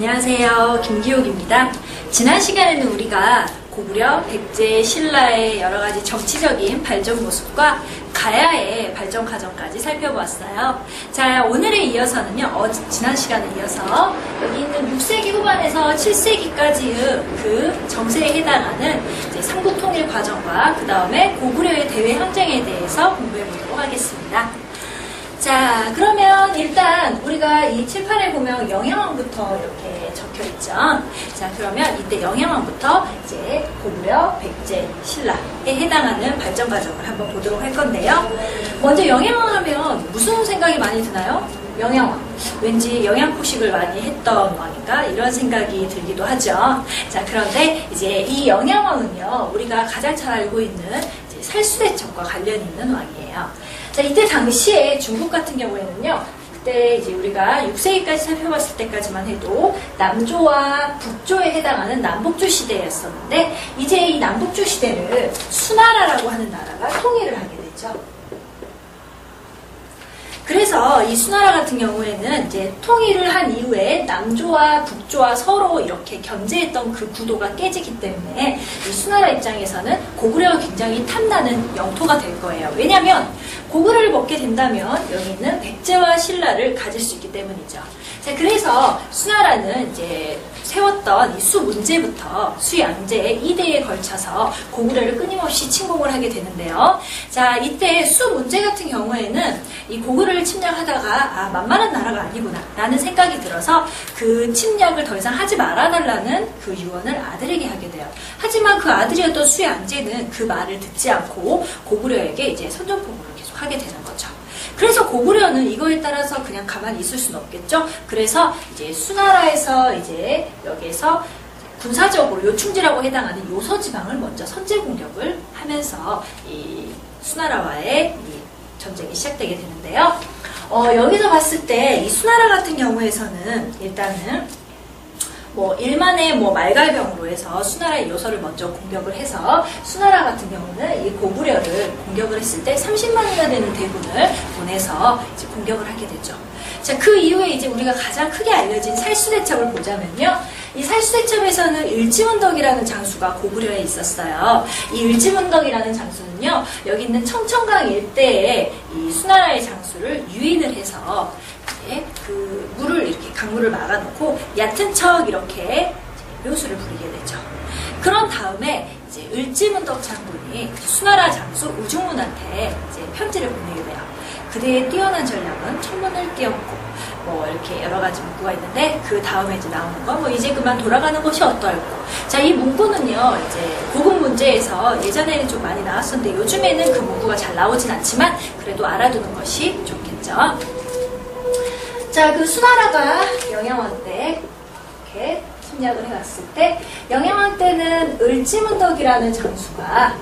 안녕하세요. 김기옥입니다. 지난 시간에는 우리가 고구려, 백제, 신라의 여러가지 정치적인 발전 모습과 가야의 발전 과정까지 살펴보았어요. 자, 오늘에 이어서는요, 지난 시간에 이어서 여기 있는 6세기 후반에서 7세기까지의 그 정세에 해당하는 이제 삼국통일 과정과 그 다음에 고구려의 대외 항쟁에 대해서 공부해 보도록 하겠습니다. 자, 그러면 일단 우리가 이 칠판에 보면 영양왕부터 이렇게 적혀 있죠. 자, 그러면 이때 영양왕부터 이제 고구려, 백제, 신라에 해당하는 발전 과정을 한번 보도록 할 건데요. 먼저 영양왕 하면 무슨 생각이 많이 드나요? 영양왕. 왠지 영양포식을 많이 했던 왕인가? 이런 생각이 들기도 하죠. 자, 그런데 이제 이 영양왕은요, 우리가 가장 잘 알고 있는 이제 살수대첩과 관련이 있는 왕이에요. 자, 이때 당시에 중국 같은 경우에는요, 그때 이제 우리가 6세기까지 살펴봤을 때까지만 해도 남조와 북조에 해당하는 남북조 시대였었는데, 이제 이 남북조 시대를 수나라라고 하는 나라가 통일을 하게 되죠. 그래서 이 수나라 같은 경우에는 이제 통일을 한 이후에 남조와 북조와 서로 이렇게 견제했던 그 구도가 깨지기 때문에 이 수나라 입장에서는 고구려가 굉장히 탐나는 영토가 될 거예요. 왜냐하면 고구려를 먹게 된다면 여기 있는 백제와 신라를 가질 수 있기 때문이죠. 자, 그래서 수나라는 이제 세웠던 이 수 문제부터 수양제 2대에 걸쳐서 고구려를 끊임없이 침공을 하게 되는데요. 자, 이때 수 문제 같은 경우에는 이 고구려를 침략하다가 만만한 나라가 아니구나 라는 생각이 들어서 그 침략을 더 이상 하지 말아달라는 그 유언을 아들에게 하게 돼요. 하지만 그 아들이었던 수양제는 그 말을 듣지 않고 고구려에게 이제 선전포고를 계속 하게 되는 거죠. 그래서 고구려는 이거에 따라서 그냥 가만히 있을 수는 없겠죠. 그래서 이제 수나라에서 이제 여기에서 군사적으로 요충지라고 해당하는 요서지방을 먼저 선제 공격을 하면서 이 수나라와의 이 전쟁이 시작되게 되는데요. 여기서 봤을 때 이 수나라 같은 경우에서는 일단은 일만의 말갈병으로 해서 수나라의 요서를 먼저 공격을 해서 수나라 같은 경우는 이 고구려를 공격을 했을 때 30만이나 되는 대군을 보내서 이제 공격을 하게 되죠. 자, 그 이후에 이제 우리가 가장 크게 알려진 살수대첩을 보자면요. 이 살수대첩에서는 을지문덕이라는 장수가 고구려에 있었어요. 이 을지문덕이라는 장수는요, 여기 있는 청천강 일대에 이 수나라의 장수를 유인을 해서 그 물을 이렇게 강물을 막아놓고 얕은 척 이렇게 묘수를 부리게 되죠. 그런 다음에 이제 을지문덕 장군이 수나라 장수 우중문한테 이제 편지를 보내게 돼요. 그대의 뛰어난 전략은 천문을 뛰었고 이렇게 여러 가지 문구가 있는데 그 다음에 이제 나오는 거 이제 그만 돌아가는 것이 어떨고. 자, 이 문구는요 이제 고급 문제에서 예전에는 좀 많이 나왔었는데 요즘에는 그 문구가 잘 나오진 않지만 그래도 알아두는 것이 좋겠죠. 자, 그 수나라가 영양왕 때 이렇게 침략을 해왔을 때 영양왕 때는 을지문덕이라는 장수가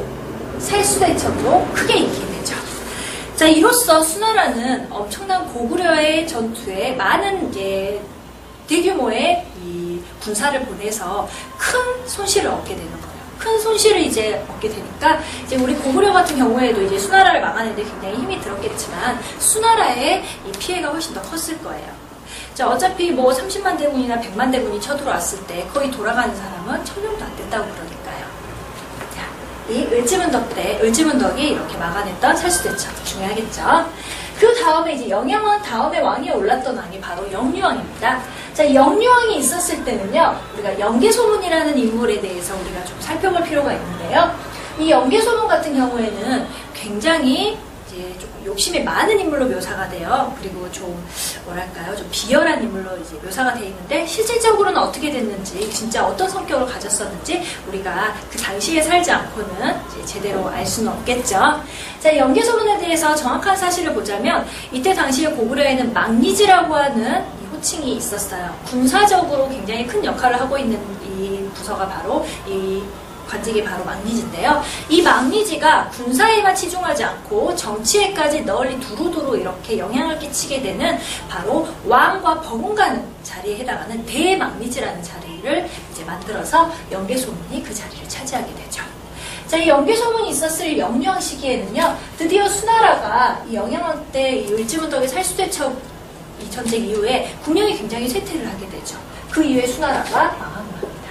살수대첩으로 크게 이기게 되죠. 자, 이로써 수나라는 엄청난 고구려의 전투에 많은 이제 대규모의 이 군사를 보내서 큰 손실을 얻게 되는 거예요. 큰 손실을 이제 얻게 되니까 이제 우리 고구려 같은 경우에도 이제 수나라를 막아내는데 굉장히 힘이 들었겠지만 수나라의 이 피해가 훨씬 더 컸을 거예요. 자, 어차피 30만 대군이나 100만 대군이 쳐들어왔을 때 거의 돌아가는 사람은 1000명도 안 됐다고 그러니까요. 자, 이 을지문덕이 이렇게 막아냈던 살수대첩 중요하겠죠. 그 다음에 이제 영양왕 다음에 왕위에 올랐던 왕이 바로 영유왕입니다. 자, 영유왕이 있었을 때는요, 우리가 영계소문이라는 인물에 대해서 우리가 좀 살펴볼 필요가 있는데요. 이 영계소문 같은 경우에는 굉장히 이제 좀 욕심이 많은 인물로 묘사가 돼요. 그리고 좀 좀 비열한 인물로 이제 묘사가 돼 있는데 실질적으로는 어떻게 됐는지, 진짜 어떤 성격을 가졌었는지 우리가 그 당시에 살지 않고는 이제 제대로 알 수는 없겠죠. 자, 영계소문에 대해서 정확한 사실을 보자면 이때 당시에 고구려에는 망리지라고 하는 호칭이 있었어요. 군사적으로 굉장히 큰 역할을 하고 있는 이 부서가 바로 이 관직이 바로 망리지인데요. 이 망리지가 군사에만 치중하지 않고 정치에까지 널리 두루두루 이렇게 영향을 끼치게 되는 바로 왕과 버금가는 자리에 해당하는 대망리지라는 자리를 이제 만들어서 영계소문이 그 자리를 차지하게 되죠. 자, 이 영계소문이 있었을 영유왕 시기에는요, 드디어 수나라가 이 영양왕 때 이 을지문덕의 살수대첩 이 전쟁 이후에 국력이 굉장히 쇠퇴를 하게 되죠. 그 이후에 수나라가 망하고 맙니다.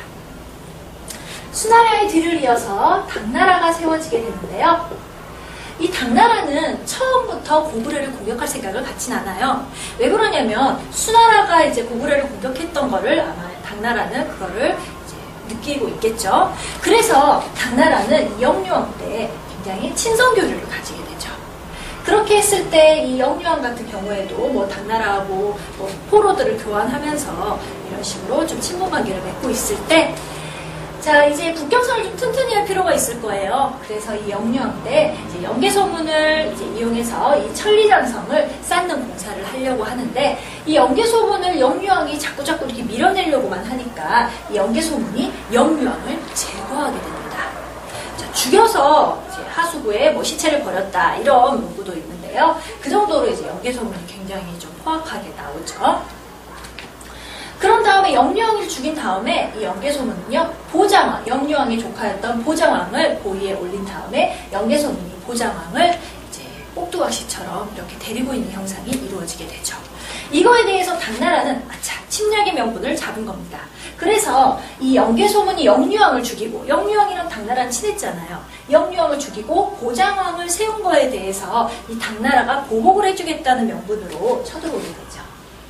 수나라의 뒤를 이어서 당나라가 세워지게 되는데요. 이 당나라는 처음부터 고구려를 공격할 생각을 갖진 않아요. 왜 그러냐면 수나라가 이제 고구려를 공격했던 거를 아마 당나라는 그거를 이제 느끼고 있겠죠. 그래서 당나라는 이 영유왕 때 굉장히 친선교류를 가지게 되죠. 그렇게 했을 때 이 영유왕 같은 경우에도 뭐 당나라하고 뭐 포로들을 교환하면서 이런 식으로 좀 친분 관계를 맺고 있을 때, 자, 이제 국경선을 좀 튼튼히 할 필요가 있을 거예요. 그래서 이 영유왕 때 이제 연개소문을 이제 이용해서 이 천리장성을 쌓는 공사를 하려고 하는데, 이 연개소문을 영유왕이 자꾸 이렇게 밀어내려고만 하니까 이 연개소문이 영유왕을 제거하게 됩니다. 자, 죽여서 이제 하수구에 뭐 시체를 버렸다 이런 문구도 있는데요. 그 정도로 이제 연개소문이 굉장히 좀 포악하게 나오죠. 그런 다음에 영유왕을 죽인 다음에 이 연개소문은요, 보장왕, 영유왕의 조카였던 보장왕을 보위에 올린 다음에 연개소문이 보장왕을 이제 꼭두각시처럼 이렇게 데리고 있는 형상이 이루어지게 되죠. 이거에 대해서 당나라는 아차, 침략의 명분을 잡은 겁니다. 그래서 이 연개소문이 영유왕을 죽이고, 영유왕이랑 당나라는 친했잖아요. 영유왕을 죽이고 보장왕을 세운 거에 대해서 이 당나라가 보복을 해주겠다는 명분으로 쳐들어오게 되죠.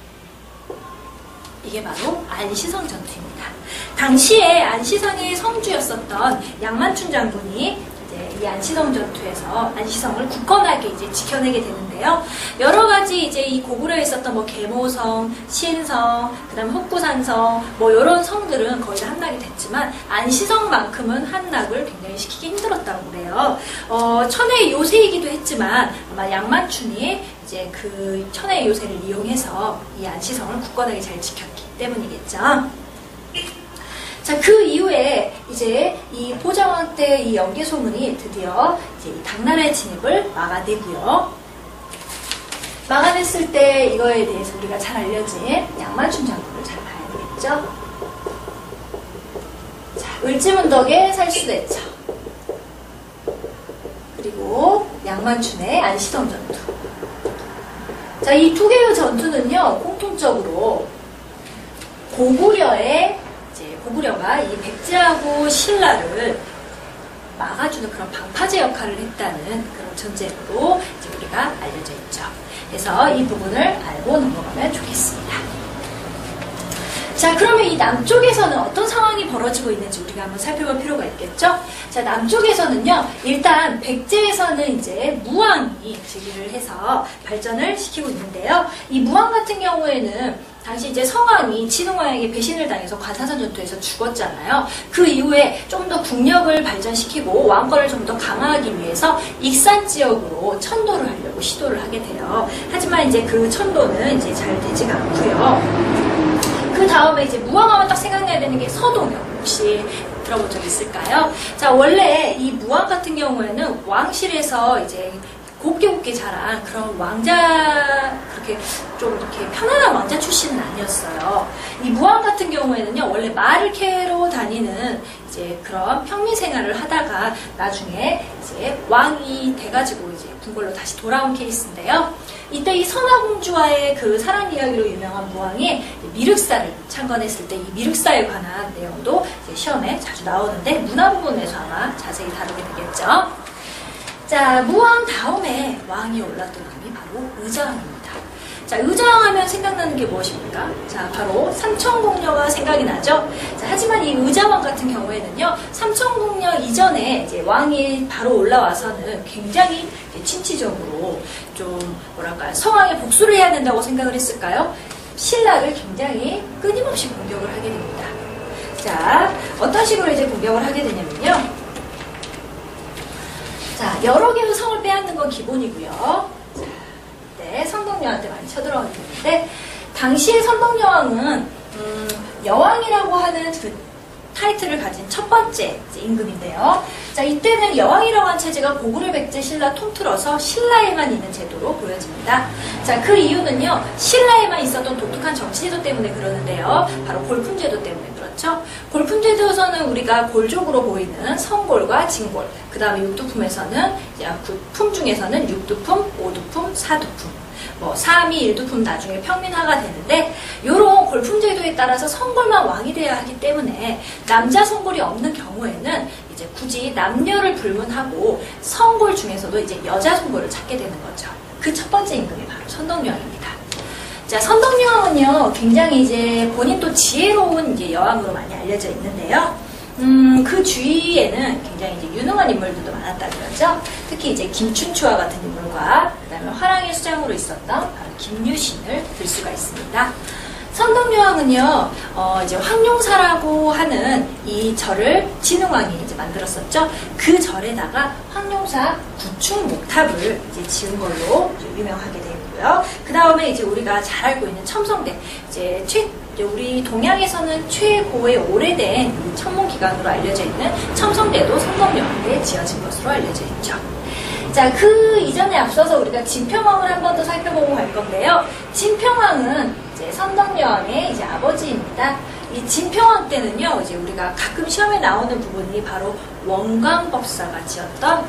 이게 바로 안시성 전투입니다. 당시에 안시성의 성주였었던 양만춘 장군이 이제 이 안시성 전투에서 안시성을 굳건하게 이제 지켜내게 되는데요. 여러 가지 이제 이 고구려에 있었던 뭐 계모성, 신성, 그다음 흑구산성 뭐 이런 성들은 거의 다 함락이 됐지만 안시성만큼은 함락을 굉장히 시키기 힘들었다고 그래요. 천의 요새이기도 했지만 아마 양만춘이 이제 그 천의 요새를 이용해서 이 안시성을 굳건하게 잘 지켰기 때문이겠죠. 자, 그 이후에 이제 이 보장왕 때 이 연개소문이 드디어 이제 이 당나라의 진입을 막아내고요. 막아냈을 때 이거에 대해서 우리가 잘 알려진 양만춘 장군을 잘 봐야 되겠죠. 자, 을지문덕의 살수대첩, 그리고 양만춘의 안시성 전투. 자, 이 두 개의 전투는요, 공통적으로 고구려가 이 백제하고 신라를 막아주는 그런 방파제 역할을 했다는 그런 전제로 이제 우리가 알려져 있죠. 그래서 이 부분을 알고 넘어가면 좋겠습니다. 자, 그러면 이 남쪽에서는 어떤 상황이 벌어지고 있는지 우리가 한번 살펴볼 필요가 있겠죠? 자, 남쪽에서는요, 일단 백제에서는 이제 무왕이 즉위를 해서 발전을 시키고 있는데요. 이 무왕 같은 경우에는 당시 이제 성왕이 친흥왕에게 배신을 당해서 관사선 전투에서 죽었잖아요. 그 이후에 좀 더 국력을 발전시키고 왕권을 좀 더 강화하기 위해서 익산 지역으로 천도를 하려고 시도를 하게 돼요. 하지만 이제 그 천도는 이제 잘 되지가 않고요. 그 다음에 이제 무왕하면 딱 생각나야 되는 게 서동혁, 혹시 들어본 적 있을까요? 자, 원래 이 무왕 같은 경우에는 왕실에서 이제 곱게 자란 그런 왕자, 그렇게 좀 이렇게 편안한 왕자 출신은 아니었어요. 이 무왕 같은 경우에는요, 원래 말을 캐러 다니는 이제 그런 평민 생활을 하다가 나중에 이제 왕이 돼가지고 이제 궁궐로 다시 돌아온 케이스인데요. 이때 이 선화공주와의 그 사랑 이야기로 유명한 무왕이 미륵사를 창건했을 때 이 미륵사에 관한 내용도 이제 시험에 자주 나오는데 문화 부분에서 아마 자세히 다루게 되겠죠. 자, 무왕 다음에 왕이 올랐던 왕이 바로 의자왕입니다. 자, 의자왕 하면 생각나는 게 무엇입니까? 자, 바로 삼천궁녀가 생각이 나죠? 자, 하지만 이 의자왕 같은 경우에는요, 삼천궁녀 이전에 이제 왕이 바로 올라와서는 굉장히 친치적으로 좀, 뭐랄까요, 성왕의 복수를 해야 된다고 생각을 했을까요? 신라를 굉장히 끊임없이 공격을 하게 됩니다. 자, 어떤 식으로 이제 공격을 하게 되냐면요. 자, 여러 개의 성을 빼앗는 건 기본이고요. 자, 네, 선덕여왕한테 많이 쳐들어가게 되는데, 당시의 선덕여왕은 여왕이라고 하는 그 타이틀을 가진 첫 번째 임금인데요. 자, 이때는 여왕이라고 하는 체제가 고구려, 백제, 신라 통틀어서 신라에만 있는 제도로 보여집니다. 자, 그 이유는요, 신라에만 있었던 독특한 정치제도 때문에 그러는데요. 바로 골품제도 때문에 그렇죠. 그렇죠? 골품제도에서는 우리가 골족으로 보이는 성골과 진골, 그 다음에 육두품에서는 품 중에서는 육두품, 오두품, 사두품, 뭐 3이 1두품 나중에 평민화가 되는데, 요런 골품제도에 따라서 성골만 왕이 돼야 하기 때문에 남자 성골이 없는 경우에는 이제 굳이 남녀를 불문하고 성골 중에서도 이제 여자 성골을 찾게 되는 거죠. 그 첫 번째 임금이 바로 선덕여왕입니다. 자, 선덕여왕은요, 굉장히 이제 본인도 지혜로운 이제 여왕으로 많이 알려져 있는데요. 그 주위에는 굉장히 이제 유능한 인물들도 많았다고 그러죠. 특히 이제 김춘추와 같은 인물과 그다음에 화랑의 수장으로 있었던 바로 김유신을 들 수가 있습니다. 선덕여왕은요, 이제 황룡사라고 하는 이 절을 진흥왕이 이제 만들었었죠. 그 절에다가 황룡사 구충목탑을 이제 지은 걸로 이제 유명하게 되고요. 그 다음에 이제 우리가 잘 알고 있는 첨성대, 이제 우리 동양에서는 최고의 오래된 천문기관으로 알려져 있는 첨성대도 선덕여왕에 지어진 것으로 알려져 있죠. 자, 그 이전에 앞서서 우리가 진평왕을 한 번 더 살펴보고 갈 건데요. 진평왕은 이제 선덕여왕의 이제 아버지입니다. 이 진평왕 때는요, 이제 우리가 가끔 시험에 나오는 부분이 바로 원광법사가 지었던 바로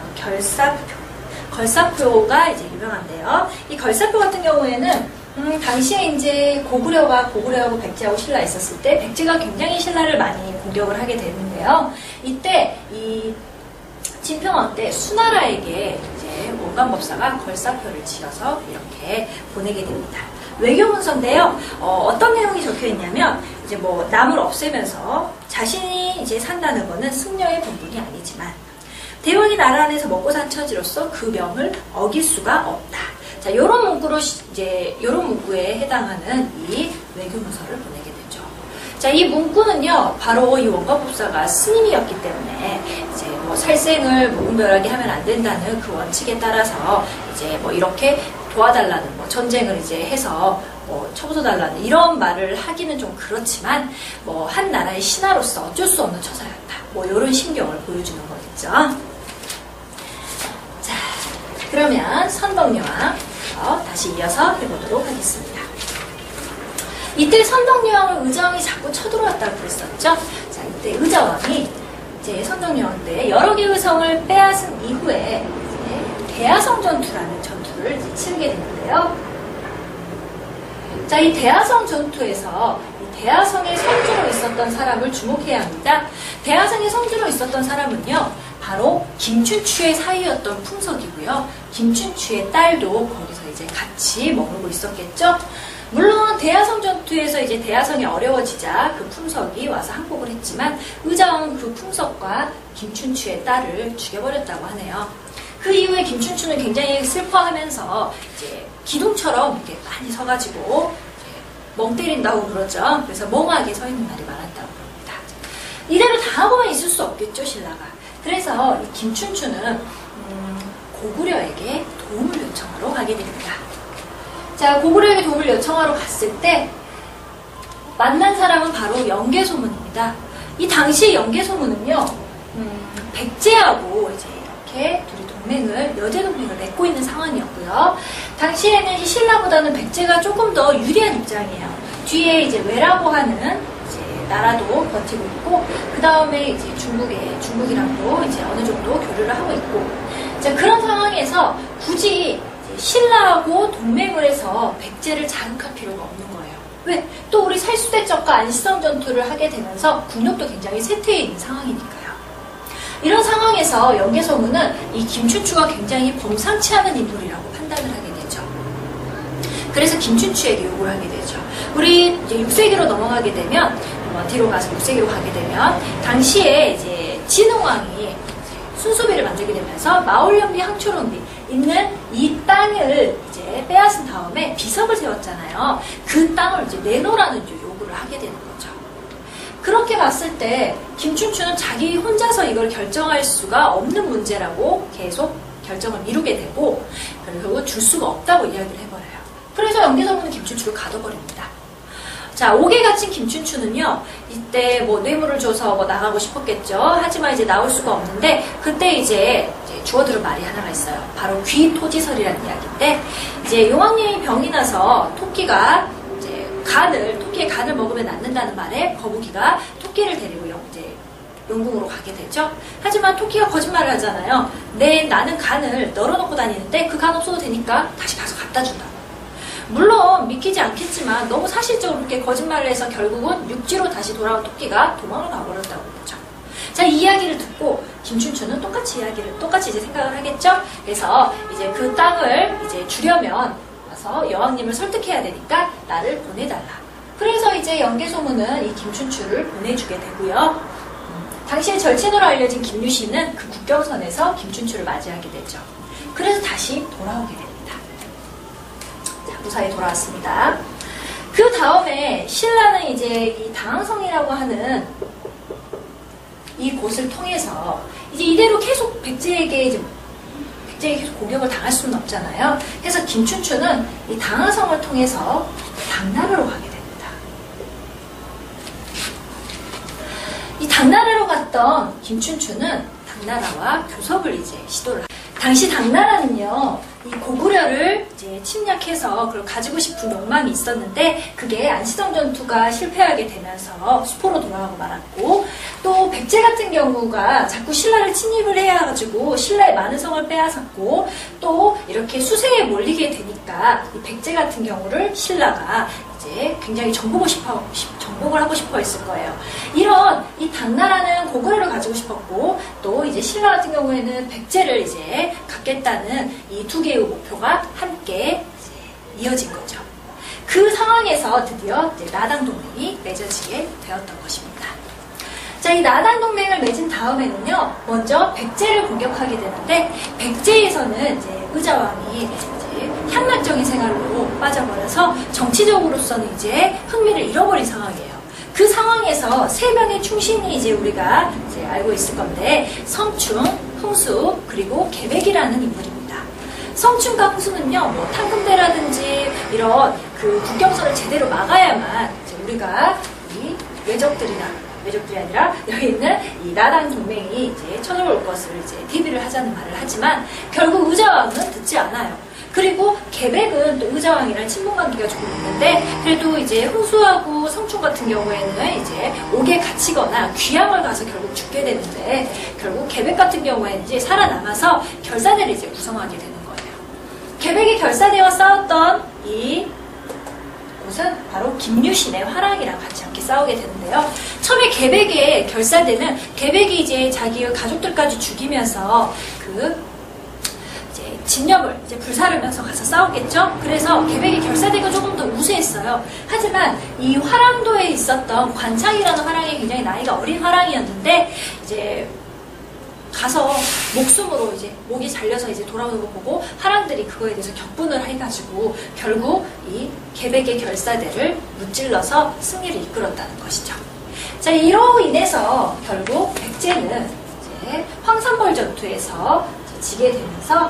걸사표가 이제 유명한데요. 이 걸사표 같은 경우에는 당시에 이제 고구려하고 백제하고 신라 있었을 때 백제가 굉장히 신라를 많이 공격을 하게 되는데요. 이때 이 진평왕 때 수나라에게 이제 원광법사가 걸사표를 지어서 이렇게 보내게 됩니다. 외교문서인데요. 어떤 내용이 적혀 있냐면 이제 뭐 남을 없애면서 자신이 이제 산다는 거는 승려의 본분이 아니지만 대왕이 나라 안에서 먹고 산 처지로서 그 명을 어길 수가 없다. 자, 요런 문구로 요런 문구에 해당하는 이 외교문서를 보내게 되죠. 자, 이 문구는요, 바로 이 원광법사가 스님이었기 때문에 이제 뭐 살생을 무분별하게 하면 안 된다는 그 원칙에 따라서 이제 뭐 이렇게 도와달라는 뭐 전쟁을 이제 해서 뭐 쳐부숴달라는 이런 말을 하기는 좀 그렇지만 뭐 한 나라의 신하로서 어쩔 수 없는 처사였다. 뭐 이런 심경을 보여주는 거겠죠. 자, 그러면 선덕여왕 다시 이어서 해보도록 하겠습니다. 이때 선덕여왕을 의자왕이 자꾸 쳐들어왔다고 그랬었죠. 자, 이때 의자왕이 이제 선덕여왕 때 여러 개의 성을 빼앗은 이후에 이제 대하성 전투라는 전투를 이제 치르게 되는데요. 자, 이 대하성 전투에서 이 대하성의 성주로 있었던 사람을 주목해야 합니다. 대하성의 성주로 있었던 사람은요, 바로 김춘추의 사위였던 풍석이고요. 김춘추의 딸도 거기서 이제 같이 머물고 있었겠죠. 물론 대하성 전투에서 이제 대하성이 어려워지자 그 풍석이 와서 항복을 했지만 의자왕은 그 풍석과 김춘추의 딸을 죽여버렸다고 하네요. 그 이후에 김춘추는 굉장히 슬퍼하면서 이제 기둥처럼 이렇게 많이 서가지고 멍 때린다고 그러죠. 그래서 멍하게 서 있는 날이 많았다고 그럽니다. 이대로 당하고만 있을 수 없겠죠, 신라가. 그래서 이 김춘추는 고구려에게 도움을 요청하러 가게 됩니다. 자, 고구려에게 도움을 요청하러 갔을 때 만난 사람은 바로 영계소문입니다. 이 당시의 영계소문은요, 백제하고 이제 이렇게 둘이 여제 동맹을 맺고 있는 상황이었고요. 당시에는 이 신라보다는 백제가 조금 더 유리한 입장이에요. 뒤에 이제 외라고 하는 이제 나라도 버티고 있고, 그 다음에 이제 중국이랑도 이제 어느 정도 교류를 하고 있고, 자, 그런 상황에서 굳이 신라하고 동맹을 해서 백제를 자극할 필요가 없는 거예요. 왜? 또 우리 살수대적과 안시성 전투를 하게 되면서 국력도 굉장히 쇠퇴해 있는 상황이니까요. 이런 상황에서 영계소문은 이 김춘추가 굉장히 범상치 않은 인물이라고 판단을 하게 되죠. 그래서 김춘추에게 요구를 하게 되죠. 우리 이제 6세기로 넘어가게 되면, 뒤로 가서 6세기로 가게 되면, 당시에 이제 진흥왕이 순수비를 만들게 되면서 마올령비, 항초령비 있는 이 땅을 이제 빼앗은 다음에 비석을 세웠잖아요. 그 땅을 이제 내놓으라는 요구를 하게 되는 거죠. 그렇게 봤을 때 김춘추는 자기 혼자서 이걸 결정할 수가 없는 문제라고 계속 결정을 미루게 되고, 결국 줄 수가 없다고 이야기를 해버려요. 그래서 영계소문은 김춘추를 가둬버립니다. 자, 옥에 갇힌 김춘추는요, 이때 뭐 뇌물을 줘서 뭐 나가고 싶었겠죠. 하지만 이제 나올 수가 없는데, 그때 이제 주워들은 말이 하나가 있어요. 바로 귀토지설이라는 이야기인데, 이제 용왕님이 병이 나서 토끼가 이제 토끼의 간을 먹으면 낫는다는 말에 거북이가 토끼를 데리고 이제 용궁으로 가게 되죠. 하지만 토끼가 거짓말을 하잖아요. 나는 간을 널어놓고 다니는데 그 간 없어도 되니까 다시 가서 갖다 준다. 물론 믿기지 않겠지만 너무 사실적으로 그렇게 거짓말을 해서 결국은 육지로 다시 돌아온 토끼가 도망을 가버렸다고 그러죠. 자, 이 이야기를 듣고 김춘추는 똑같이 이제 생각을 하겠죠. 그래서 이제 그 땅을 이제 주려면 와서 여왕님을 설득해야 되니까 나를 보내달라. 그래서 이제 연개소문은 이 김춘추를 보내주게 되고요. 당시의 절친으로 알려진 김유신은 그 국경선에서 김춘추를 맞이하게 되죠. 그래서 다시 돌아오게 됩니다. 자, 무사히 돌아왔습니다. 그 다음에 신라는 이제 이 당항성이라고 하는 이 곳을 통해서 이제 이대로 계속 백제에게 계속 공격을 당할 수는 없잖아요. 그래서 김춘추는 이 당항성을 통해서 당나라로 가게 됩니다. 이 당나라로 갔던 김춘추는 당나라와 교섭을 이제 시도를 합니다. 당시 당나라는요, 이 고구려를 이제 침략해서 그걸 가지고 싶은 욕망이 있었는데 그게 안시성 전투가 실패하게 되면서 수포로 돌아가고 말았고, 또 백제 같은 경우가 자꾸 신라를 침입을 해가지고 신라의 많은 성을 빼앗았고, 또 이렇게 수세에 몰리게 되니까 이 백제 같은 경우를 신라가 이제 굉장히 정복을 하고 싶어 했을 거예요. 이런 이 당나라는 고구려를 가지고 싶었고, 또 이제 신라 같은 경우에는 백제를 이제 갖겠다는 이 두 개의 목표가 함께 이제 이어진 거죠. 그 상황에서 드디어 이제 나당 동맹이 맺어지게 되었던 것입니다. 자, 이 나당 동맹을 맺은 다음에는요, 먼저 백제를 공격하게 되는데, 백제에서는 이제 의자왕이 이제 향락적인 생활로 빠져버려서 정치적으로서는 이제 흥미를 잃어버린 상황이에요. 그 상황에서 세 명의 충신이 이제 우리가 이제 알고 있을 건데, 성충, 흥수, 그리고 계백이라는 인물입니다. 성충과 흥수는요, 뭐 탕금대라든지 이런 그 국경선을 제대로 막아야만 이제 우리가 이 외적들이 아니라 여기 있는 이 나당 동맹이 이제 쳐들어올 것을 이제 대비를 하자는 말을 하지만 결국 의자왕은 듣지 않아요. 그리고 계백은 또 의자왕이랑 친분 관계가 조금 있는데, 그래도 이제 흥수하고 성충 같은 경우에는 이제 옥에 갇히거나 귀양을 가서 결국 죽게 되는데, 결국 계백 같은 경우에는 이제 살아남아서 결사대를 이제 구성하게 되는 거예요. 계백이 결사대와 싸웠던 이 곳은 바로 김유신의 화랑이랑 같이 함께 싸우게 되는데요. 처음에 계백의 결사대는 계백이 이제 자기의 가족들까지 죽이면서 그 이제 진영을 이제 불사르면서 가서 싸우겠죠. 그래서 계백의 결사대가 조금 더 우세했어요. 하지만 이 화랑도에 있었던 관창이라는 화랑이 굉장히 나이가 어린 화랑이었는데, 이제 가서 목숨으로 이제 목이 잘려서 이제 돌아오는 거 보고 화랑들이 그거에 대해서 격분을 해가지고 결국 이 계백의 결사대를 무찔러서 승리를 이끌었다는 것이죠. 자, 이로 인해서 결국 백제는 이제 황산벌 전투에서 지게 되면서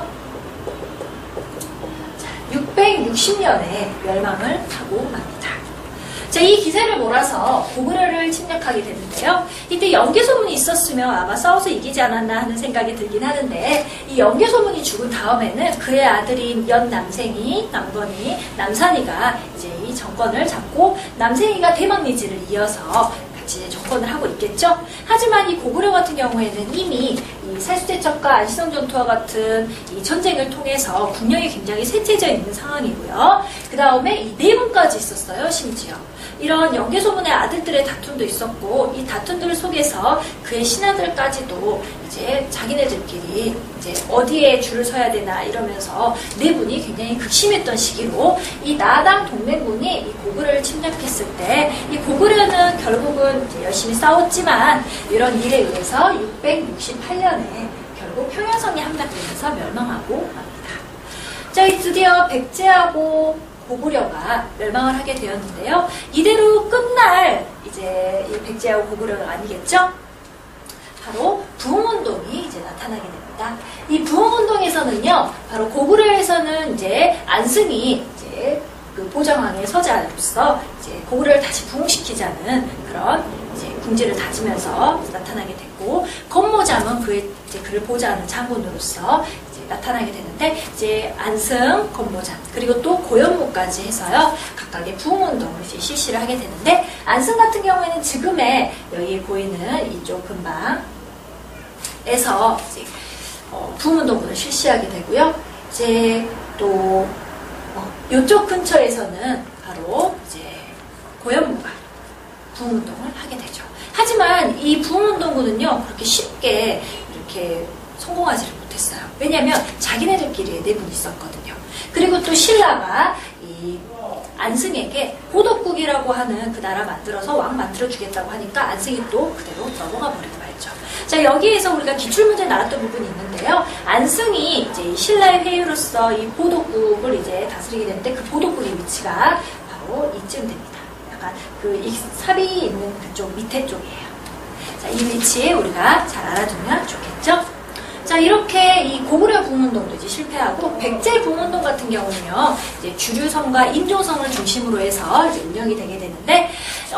660년에 멸망을 하고 맙니다. 자, 이 기세를 몰아서 고구려를 침략하게 되는데요. 이때 연개소문이 있었으면 아마 싸워서 이기지 않았나 하는 생각이 들긴 하는데, 이 연개소문이 죽은 다음에는 그의 아들인 연남생이, 남건이, 남산이가 이제 이 정권을 잡고, 남생이가 대망리지를 이어서 같이 정권을 하고 있겠죠. 하지만 이 고구려 같은 경우에는 이미 이 살수대첩과 안시성 전투와 같은 이 전쟁을 통해서 국력이 굉장히 쇠퇴져 있는 상황이고요. 그 다음에 이 내분까지 있었어요, 심지어. 이런 연개소문의 아들들의 다툼도 있었고, 이 다툼들 속에서 그의 신하들까지도 이제 자기네들끼리 이제 어디에 줄을 서야 되나 이러면서 내분이 굉장히 극심했던 시기로, 이 나당 동맹군이 이 고구려를 침략했을 때 이 고구려는 결국은 이제 열심히 싸웠지만 이런 일에 의해서 668년에 결국 평양성이 함락되면서 멸망하고 맙니다. 자, 드디어 백제하고 고구려가 멸망을 하게 되었는데요. 이대로 끝날 이제 이 백제하고 고구려가 아니겠죠? 바로 부흥운동이 이제 나타나게 됩니다. 이 부흥운동에서는요, 바로 고구려에서는 이제 안승이 이제 그 보정왕의 서자로서 이제 고구려를 다시 부흥시키자는 그런 이제 궁지를 다지면서 나타나게 됐고, 건모장은 그를 보좌하는 장군으로서 이제 나타나게 되는데 이제 안승, 건모잔 그리고 또 고현무까지 해서요 각각의 부흥운동을 이제 실시를 하게 되는데 안승 같은 경우에는 지금의 여기 보이는 이쪽 근방에서 이제 부흥운동을 실시하게 되고요. 이제 또 이쪽 근처에서는 바로 이제 고현무가 부흥운동을 하게 되죠. 하지만 이 부흥운동군은요 그렇게 쉽게 이렇게 성공하지를 못했어요. 왜냐하면 자기네들끼리의 내분이 있었거든요. 그리고 또 신라가 이 안승에게 보덕국이라고 하는 그 나라 만들어서 왕 만들어주겠다고 하니까 안승이 또 그대로 넘어가 버리고 말죠. 자, 여기에서 우리가 기출문제 나왔던 부분이 있는데요. 안승이 이제 신라의 회유로서 이 보덕국을 이제 다스리게 되는데 그 보덕국의 위치가 바로 이쯤 됩니다. 약간 그 삽이 있는 그쪽 밑에 쪽이에요. 자, 이 위치에 우리가 잘 알아두면 좋겠죠? 자, 이렇게 이 고구려 부흥운동도 이제 실패하고 백제 부흥운동 같은 경우는요, 이제 주류성과 인조성을 중심으로 해서 이제 운영이 되게 되는데,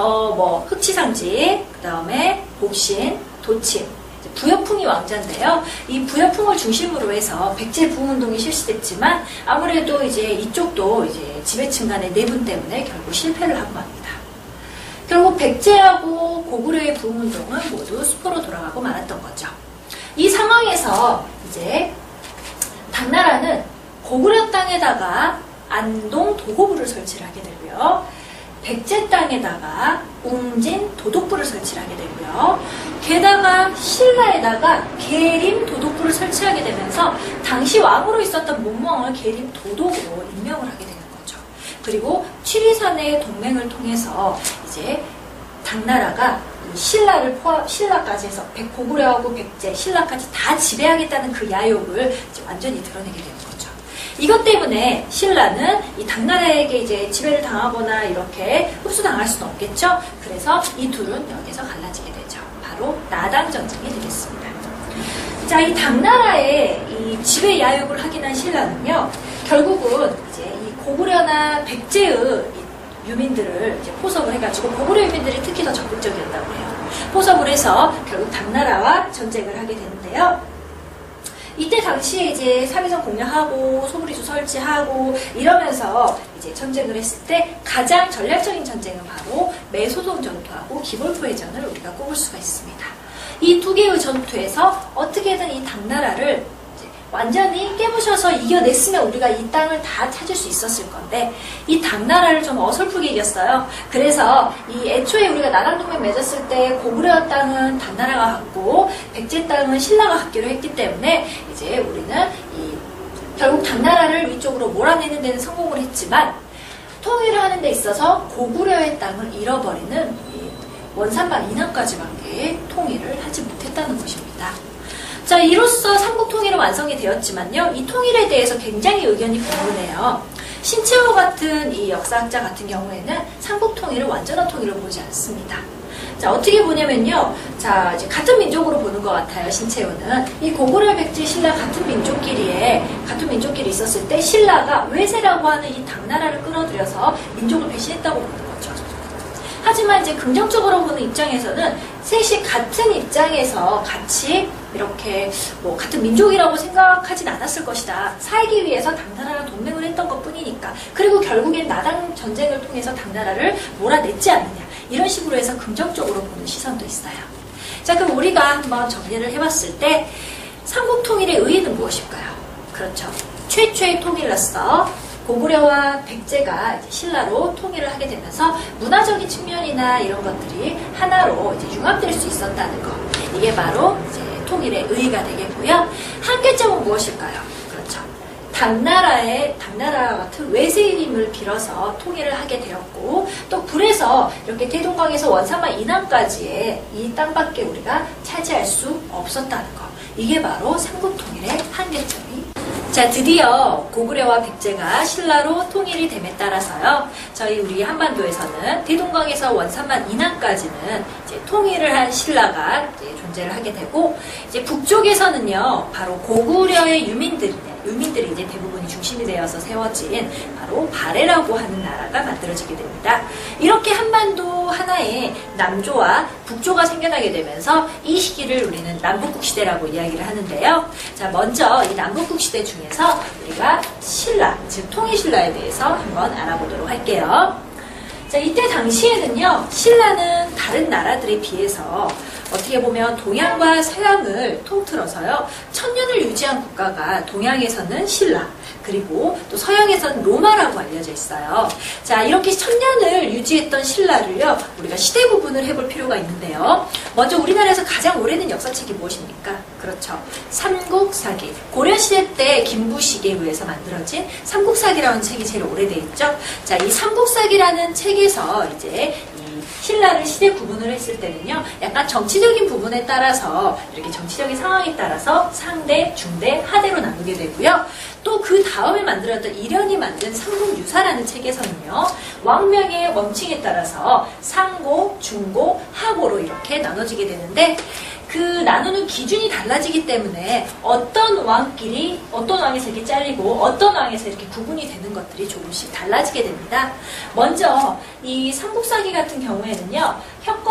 흑치상지, 그 다음에 복신, 도침, 부여풍이 왕자인데요. 이 부여풍을 중심으로 해서 백제 부흥운동이 실시됐지만 아무래도 이제 이쪽도 이제 지배층 간의 내분 때문에 결국 실패를 하고 맙니다. 결국 백제하고 고구려의 부흥운동은 모두 수포로 돌아가고 말았던 거죠. 이 상황에서 이제 당나라는 고구려 땅에다가 안동 도호부를 설치를 하게 되고요. 백제 땅에다가 웅진 도독부를 설치를 하게 되고요. 게다가 신라에다가 계림 도독부를 설치하게 되면서 당시 왕으로 있었던 문무왕을 계림 도독으로 임명을 하게 되는 거죠. 그리고 취리산의 동맹을 통해서 이제 당나라가 신라까지 해서 고구려하고 백제, 신라까지 다 지배하겠다는 그 야욕을 이제 완전히 드러내게 되는 거죠. 이것 때문에 신라는 이 당나라에게 이제 지배를 당하거나 이렇게 흡수당할 수는 없겠죠. 그래서 이 둘은 여기서 갈라지게 되죠. 바로 나당 전쟁이 되겠습니다. 자, 이 당나라의 이 지배 야욕을 확인한 신라는요, 결국은 이제 이 고구려나 백제의 유민들을 이제 포섭을 해가지고 고구려 유민들이 특히 더 적극적이었다고 해요. 포섭을 해서 결국 당나라와 전쟁을 하게 되는데요. 이때 당시에 이제 사비선 공략하고 소부리수 설치하고 이러면서 이제 전쟁을 했을 때 가장 전략적인 전쟁은 바로 매소동 전투하고 기볼포 해전을 우리가 꼽을 수가 있습니다. 이 두 개의 전투에서 어떻게든 이 당나라를 완전히 깨부셔서 이겨냈으면 우리가 이 땅을 다 찾을 수 있었을 건데 이 당나라를 좀 어설프게 이겼어요. 그래서 이 애초에 우리가 나랑동맹 맺었을 때 고구려 땅은 당나라가 갖고 백제 땅은 신라가 갖기로 했기 때문에 이제 우리는 결국 당나라를 위쪽으로 몰아내는 데는 성공을 했지만 통일을 하는 데 있어서 고구려의 땅을 잃어버리는 이 원산방 이남까지밖에 통일을 하지 못했다는 것입니다. 자, 이로써 삼국 통일은 완성이 되었지만요, 이 통일에 대해서 굉장히 의견이 분분해요. 신채호 같은 이 역사학자 같은 경우에는 삼국 통일을 완전한 통일로 보지 않습니다. 자, 어떻게 보냐면요, 자, 이제 같은 민족으로 보는 것 같아요. 신채호는 이 고구려, 백제, 신라 같은 민족끼리 있었을 때 신라가 외세라고 하는 이 당나라를 끌어들여서 민족을 배신했다고 보는 거죠. 하지만 이제 긍정적으로 보는 입장에서는 셋이 같은 입장에서 같이 이렇게 같은 민족이라고 생각하진 않았을 것이다. 살기 위해서 당나라랑 동맹을 했던 것 뿐이니까. 그리고 결국엔 나당 전쟁을 통해서 당나라를 몰아냈지 않느냐. 이런 식으로 해서 긍정적으로 보는 시선도 있어요. 자, 그럼 우리가 한번 정리를 해봤을 때 삼국 통일의 의의는 무엇일까요? 그렇죠. 최초의 통일로서 고구려와 백제가 이제 신라로 통일을 하게 되면서 문화적인 측면이나 이런 것들이 하나로 이제 융합될 수 있었다는 것. 이게 바로 이제 통일의 의의가 되겠고요. 한계점은 무엇일까요? 그렇죠. 당나라 같은 외세인 힘을 빌어서 통일을 하게 되었고, 또 그래서 이렇게 대동강에서 원산만 이남까지의 이 땅밖에 우리가 차지할 수 없었다는 것. 이게 바로 삼국통일의 한계점이. 자, 드디어 고구려와 백제가 신라로 통일이 됨에 따라서요, 우리 한반도에서는 대동강에서 원산만 이남까지는 이제 통일을 한 신라가 이제 존재를 하게 되고, 이제 북쪽에서는요, 바로 고구려의 유민들이 유민들이 이제 대부분이 중심이 되어서 세워진 바로 발해라고 하는 나라가 만들어지게 됩니다. 이렇게 한반도 하나에 남조와 북조가 생겨나게 되면서 이 시기를 우리는 남북국 시대라고 이야기를 하는데요. 자, 먼저 이 남북국 시대 중에서 우리가 신라, 즉 통일신라에 대해서 한번 알아보도록 할게요. 자, 이때 당시에는요, 신라는 다른 나라들에 비해서 어떻게 보면 동양과 서양을 통틀어서요, 천년을 유지한 국가가 동양에서는 신라, 그리고 또 서양에서는 로마라고 알려져 있어요. 자, 이렇게 천년을 유지했던 신라를요, 우리가 시대 구분을 해볼 필요가 있는데요. 먼저 우리나라에서 가장 오래된 역사책이 무엇입니까? 그렇죠. 삼국사기. 고려시대 때 김부식에 의해서 만들어진 삼국사기라는 책이 제일 오래돼 있죠. 자, 이 삼국사기라는 책에서 이제 신라를 시대 구분을 했을 때는요, 약간 정치적인 부분에 따라서 이렇게 정치적인 상황에 따라서 상대, 중대, 하대로 나누게 되고요. 또 그 다음에 만들었던 이련이 만든 삼국유사라는 책에서는요, 왕명의 원칙에 따라서 상고, 중고, 하고로 이렇게 나눠지게 되는데, 그 나누는 기준이 달라지기 때문에 어떤 왕끼리 어떤 왕에서 이렇게 잘리고 어떤 왕에서 이렇게 구분이 되는 것들이 조금씩 달라지게 됩니다. 먼저 이 삼국사기 같은 경우에는요,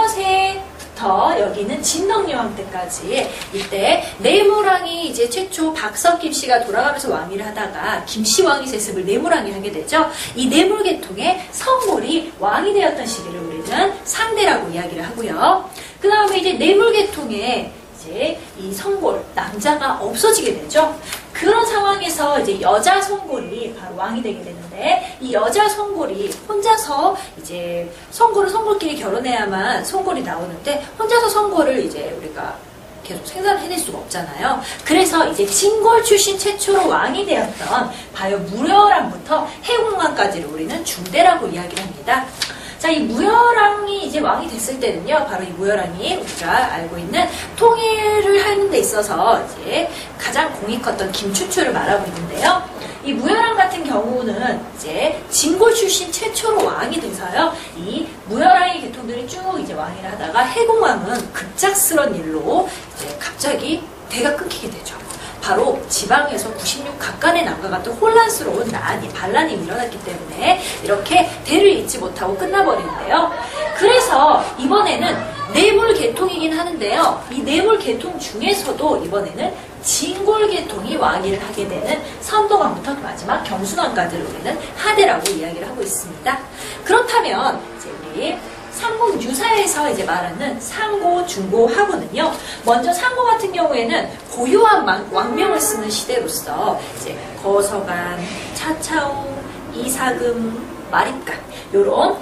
혁거세부터 여기는 진덕여왕 때까지 이때 내무랑이 이제 최초 박석김 씨가 돌아가면서 왕위를 하다가 김씨왕이 세습을 내무랑이 하게 되죠. 이 내물계통의 성골이 왕이 되었던 시기를 우리는 상대라고 이야기를 하고요. 그 다음에 이제 내물계통에 이제 이 성골, 남자가 없어지게 되죠. 그런 상황에서 이제 여자 성골이 바로 왕이 되게 되는데, 이 여자 성골이 혼자서 이제 성골은 성골끼리 결혼해야만 성골이 나오는데, 혼자서 성골을 이제 우리가 계속 생산해낼 수가 없잖아요. 그래서 이제 진골 출신 최초로 왕이 되었던 바로 무열왕부터 해공왕까지를 우리는 중대라고 이야기를 합니다. 자, 이 무열왕이 이제 왕이 됐을 때는요, 바로 이 무열왕이 우리가 알고 있는 통일을 하는 데 있어서 이제 가장 공이 컸던 김춘추를 말하고 있는데요. 이 무열왕 같은 경우는 이제 진골 출신 최초로 왕이 돼서요, 이 무열왕의 계통들이 쭉 이제 왕위를 하다가 해공왕은 급작스런 일로 이제 갑자기 대가 끊기게 되죠. 바로 지방에서 96각간의 남과 같은 혼란스러운 반란이 일어났기 때문에 이렇게 대를 잇지 못하고 끝나버리는데요. 그래서 이번에는 내물계통이긴 하는데요. 이 내물계통 중에서도 이번에는 진골계통이 왕위를 하게 되는 선덕왕부터 마지막 경순왕까지를 우리는 하대라고 이야기를 하고 있습니다. 그렇다면 이제 우리 삼국유사에서 이제 말하는 상고, 중고, 하고는요, 먼저 상고 같은 경우에는 고유한 왕명을 쓰는 시대로서 이제 거서관, 차차웅, 이사금, 마립간 요런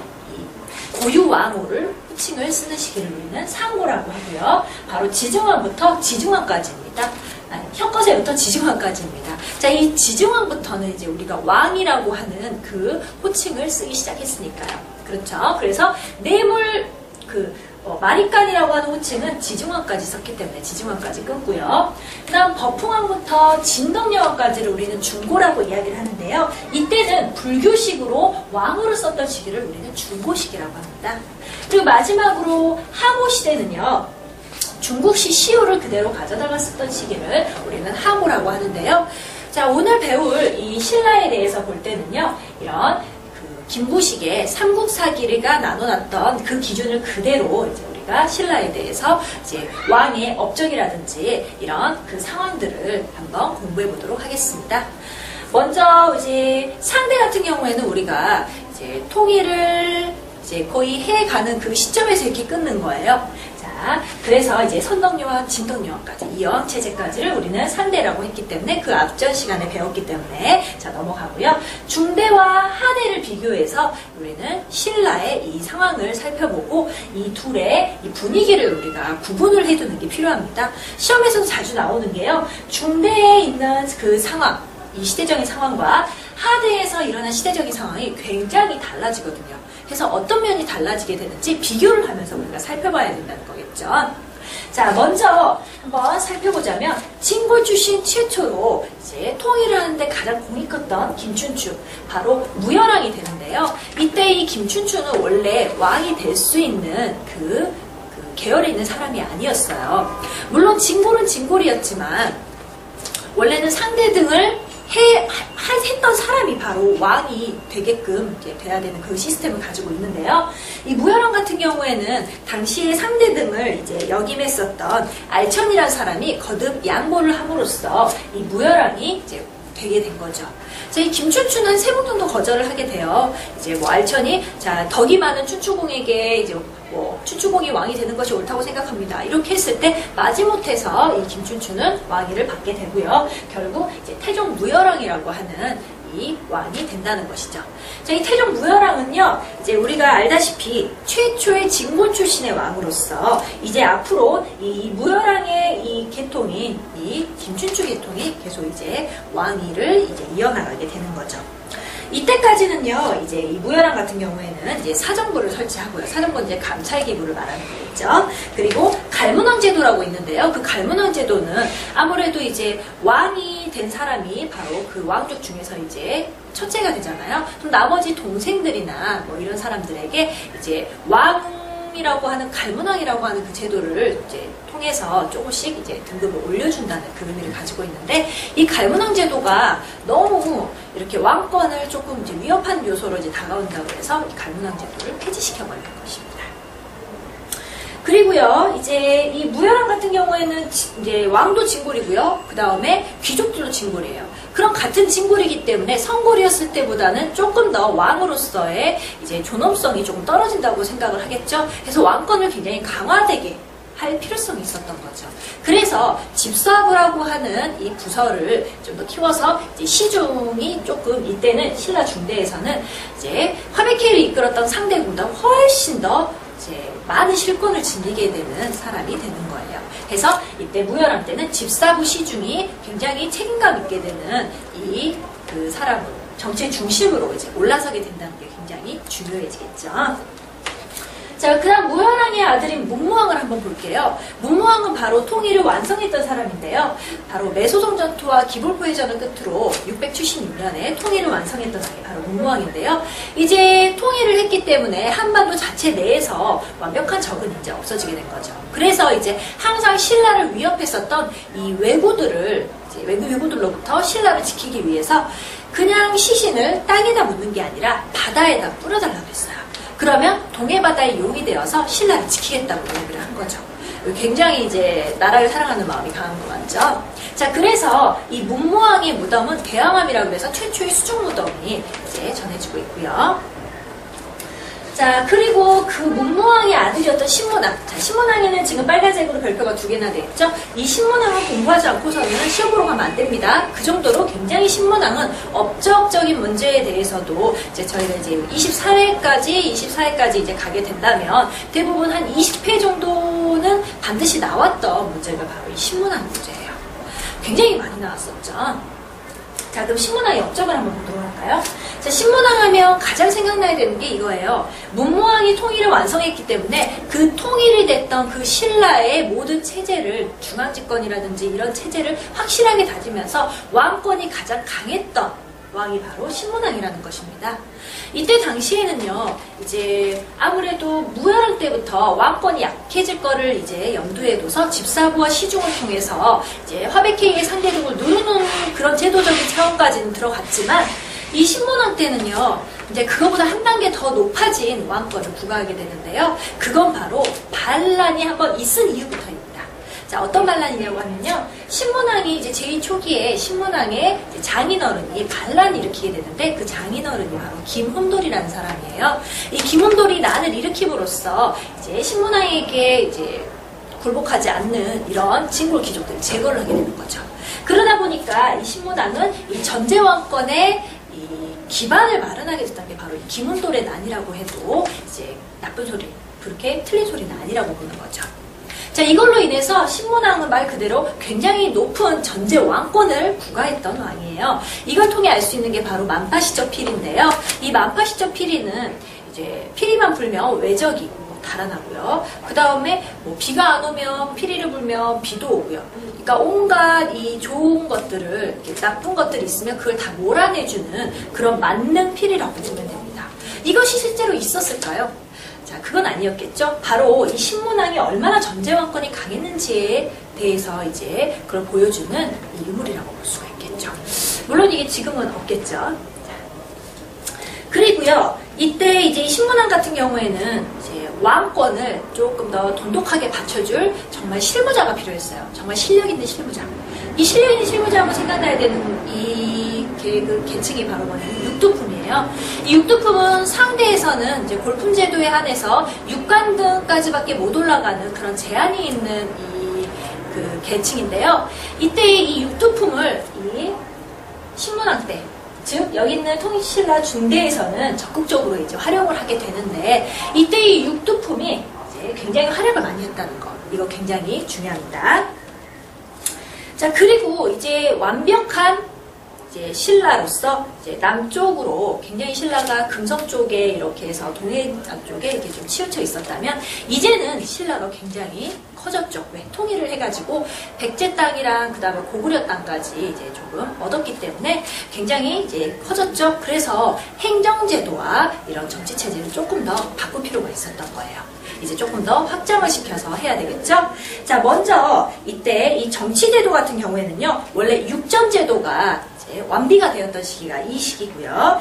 고유왕후를 호칭을 쓰는 시기를 우리는 상고라고 하고요. 바로 지증왕부터 지증왕까지입니다. 혁거세부터 지증왕까지입니다. 자, 이 지증왕부터는 이제 우리가 왕이라고 하는 그 호칭을 쓰기 시작했으니까요. 그렇죠. 그래서 내물 마립간이라고 하는 호칭은 지증왕까지 썼기 때문에 지증왕까지 끊고요. 그 다음 법흥왕부터 진덕여왕까지를 우리는 중고라고 이야기를 하는데요. 이때는 불교식으로 왕으로 썼던 시기를 우리는 중고시기라고 합니다. 그리고 마지막으로 하고 시대는요, 중국식 시호를 그대로 가져다가 썼던 시기를 우리는 하고라고 하는데요. 자, 오늘 배울 이 신라에 대해서 볼 때는요, 이런 김부식의 삼국사기가 나눠놨던 그 기준을 그대로 이제 우리가 신라에 대해서 이제 왕의 업적이라든지 이런 그 상황들을 한번 공부해 보도록 하겠습니다. 먼저 이제 상대 같은 경우에는 우리가 이제 통일을 이제 거의 해가는 그 시점에서 이렇게 끊는 거예요. 자, 그래서 이제 선덕여왕, 진덕여왕까지 이 여왕 체제까지를 우리는 상대라고 했기 때문에 그 앞전 시간에 배웠기 때문에 자, 넘어가고요. 중대와 하대를 비교해서 우리는 신라의 이 상황을 살펴보고 이 둘의 이 분위기를 우리가 구분을 해두는 게 필요합니다. 시험에서도 자주 나오는 게요, 중대에 있는 그 상황, 이 시대적인 상황과 하대에서 일어난 시대적인 상황이 굉장히 달라지거든요. 그래서 어떤 면이 달라지게 되는지 비교를 하면서 우리가 살펴봐야 된다는 거겠죠. 자, 먼저 한번 살펴보자면 진골 출신 최초로 이제 통일을 하는데 가장 공이 컸던 김춘추, 바로 무열왕이 되는데요. 이때 이 김춘추는 원래 왕이 될 수 있는 그 계열에 있는 사람이 아니었어요. 물론 진골은 진골이었지만 원래는 상대 등을 했던 사람이 바로 왕이 되게끔 이제 돼야 되는 그 시스템을 가지고 있는데요. 이 무열왕 같은 경우에는 당시의 상대 등을 이제 역임했었던 알천이라는 사람이 거듭 양보를 함으로써 이 무열왕이 이제 되게 된 거죠. 자, 이 김춘추는 세봉통도 거절을 하게 돼요. 이제 뭐 알천이 자 덕이 많은 춘추공에게 이제 뭐 춘추공이 왕이 되는 것이 옳다고 생각합니다. 이렇게 했을 때 마지못해서 이 김춘추는 왕위를 받게 되고요. 결국 이제 태종 무열왕이라고 하는 이 왕이 된다는 것이죠. 자, 이 태종 무열왕은요, 이제 우리가 알다시피 최초의 진군 출신의 왕으로서 이제 앞으로 이 무열왕의 이 계통인 이 김춘추 계통이 계속 이제 왕위를 이제 이어나가게 되는 거죠. 이때까지는요, 이제 이 무열왕 같은 경우에는 이제 사정부를 설치하고요. 사정부는 이제 감찰기부를 말하는 거겠죠. 그리고 갈문왕 제도라고 있는데요. 그 갈문왕 제도는 아무래도 이제 왕이 된 사람이 바로 그 왕족 중에서 이제 첫째가 되잖아요. 그럼 나머지 동생들이나 뭐 이런 사람들에게 이제 왕이라고 하는 갈문왕이라고 하는 그 제도를 이제 통해서 조금씩 이제 등급을 올려준다는 그 의미를 가지고 있는데, 이 갈문왕 제도가 너무 이렇게 왕권을 조금 이제 위협하는 요소로 이제 다가온다고 해서 이 갈문왕 제도를 폐지시켜버리는 것입니다. 그리고요, 이제 이 무열왕 같은 경우에는 이제 왕도 진골이고요. 그 다음에 귀족들도 진골이에요. 그럼 같은 진골이기 때문에 성골이었을 때보다는 조금 더 왕으로서의 이제 존엄성이 조금 떨어진다고 생각을 하겠죠. 그래서 왕권을 굉장히 강화되게 할 필요성이 있었던 거죠. 그래서 집사부라고 하는 이 부서를 좀 더 키워서 이제 시중이 조금 이때는 신라 중대에서는 이제 화백회를 이끌었던 상대보다 훨씬 더 이제 많은 실권을 지니게 되는 사람이 되는 거예요. 그래서 이때 무열왕 때는 집사부 시중이 굉장히 책임감 있게 되는 이 그 사람으로 정치의 중심으로 이제 올라서게 된다는 게 굉장히 중요해지겠죠. 자, 그 다음 무열왕의 아들인 문무왕을 한번 볼게요. 문무왕은 바로 통일을 완성했던 사람인데요. 바로 매소송 전투와 기볼포 해전을 끝으로 676년에 통일을 완성했던 왕이 바로 문무왕인데요. 이제 통일을 했기 때문에 한반도 자체 내에서 완벽한 적은 이제 없어지게 된 거죠. 그래서 이제 항상 신라를 위협했었던 이 왜구들을 이제 왜구들로부터 신라를 지키기 위해서 그냥 시신을 땅에다 묻는 게 아니라 바다에다 뿌려달라고 했어요. 그러면 동해바다의 용이 되어서 신라를 지키겠다고 얘기를 한 거죠. 굉장히 이제 나라를 사랑하는 마음이 강한 거 맞죠? 자, 그래서 이 문무왕의 무덤은 대왕암이라고 해서 최초의 수중 무덤이 이제 전해지고 있고요. 자, 그리고 그 문무왕의 아들이었던 신문왕. 자, 신문왕에는 지금 빨간색으로 별표가 2개나 되어 있죠? 이 신문왕은 공부하지 않고서는 시험 보러 가면 안 됩니다. 그 정도로 굉장히 신문왕은 업적적인 문제에 대해서도 이제 저희가 이제 24회까지 이제 가게 된다면 대부분 한 20회 정도는 반드시 나왔던 문제가 바로 이 신문왕 문제예요. 굉장히 많이 나왔었죠. 자, 그럼 신문왕의 업적을 한번 보도록 할까요? 자, 신문왕 하면 가장 생각나야 되는 게 이거예요. 문무왕이 통일을 완성했기 때문에 그 통일이 됐던 그 신라의 모든 체제를, 중앙집권이라든지 이런 체제를 확실하게 다지면서 왕권이 가장 강했던 왕이 바로 신문왕이라는 것입니다. 이때 당시에는요, 이제 아무래도 무열왕 때부터 왕권이 약해질 거를 이제 염두에 둬서 집사부와 시중을 통해서 이제 화백회의 상대국을 누르는 그런 제도적인 차원까지는 들어갔지만, 이 신문왕 때는요, 이제 그거보다 한 단계 더 높아진 왕권을 부과하게 되는데요. 그건 바로 반란이 한번 있은 이유부터입니다. 자, 어떤 반란이냐고 하면요, 신문왕이 이제 제위 초기에 신문왕의 장인어른이 반란을 일으키게 되는데, 그 장인어른이 바로 김훈돌이라는 사람이에요. 이 김훈돌이 난을 일으킴으로써 이제 신문왕에게 이제 굴복하지 않는 이런 진골 귀족들을 제거를 하게 되는 거죠. 그러다 보니까 이 신문왕은 이 전제왕권의 이 기반을 마련하게 됐던 게 바로 이 김훈돌의 난이라고 해도 이제 나쁜 소리, 그렇게 틀린 소리는 아니라고 보는 거죠. 자, 이걸로 인해서 신문왕은 말 그대로 굉장히 높은 전제 왕권을 부과했던 왕이에요. 이걸 통해 알 수 있는 게 바로 만파시적 필인데요. 이 만파시적 필이는 이제 피리만 불면 외적이 달아나고요. 그 다음에 뭐 비가 안 오면 피리를 불면 비도 오고요. 그러니까 온갖 이 좋은 것들을, 나쁜 것들이 있으면 그걸 다 몰아내주는 그런 만능 필이라고 보면 됩니다. 이것이 실제로 있었을까요? 자, 그건 아니었겠죠. 바로 이 신문왕이 얼마나 전제왕권이 강했는지에 대해서 이제 그걸 보여주는 이 유물이라고 볼 수가 있겠죠. 물론 이게 지금은 없겠죠. 그리고요, 이때 이제 신문왕 같은 경우에는 이제 왕권을 조금 더 돈독하게 받쳐줄 정말 실무자가 필요했어요. 정말 실력 있는 실무자. 이 실력 있는 실무자하고 생각나야 되는 그 계층이 바로 뭐냐면 육두품이에요. 이 육두품은 상대에서는 이제 골품 제도에 한해서 6관등까지밖에 못 올라가는 그런 제한이 있는 그 계층인데요. 이때 이 육두품을 이 신문왕 때, 즉 여기 있는 통일신라 중대에서는 적극적으로 이제 활용을 하게 되는데, 이때 이 육두품이 이제 굉장히 활약을 많이 했다는 거, 이거 굉장히 중요합니다. 자, 그리고 이제 완벽한 이제 신라로서 이제 남쪽으로 굉장히 신라가 금성 쪽에 이렇게 해서 동해안 쪽에 이렇게 좀 치우쳐 있었다면, 이제는 신라가 굉장히 커졌죠. 왜? 통일을 해가지고 백제 땅이랑 그 다음에 고구려 땅까지 이제 조금 얻었기 때문에 굉장히 이제 커졌죠. 그래서 행정제도와 이런 정치체제를 조금 더 바꿀 필요가 있었던 거예요. 이제 조금 더 확장을 시켜서 해야 되겠죠? 자, 먼저 이때 이 정치제도 같은 경우에는요, 원래 육전제도가 완비가 되었던 시기가 이 시기고요.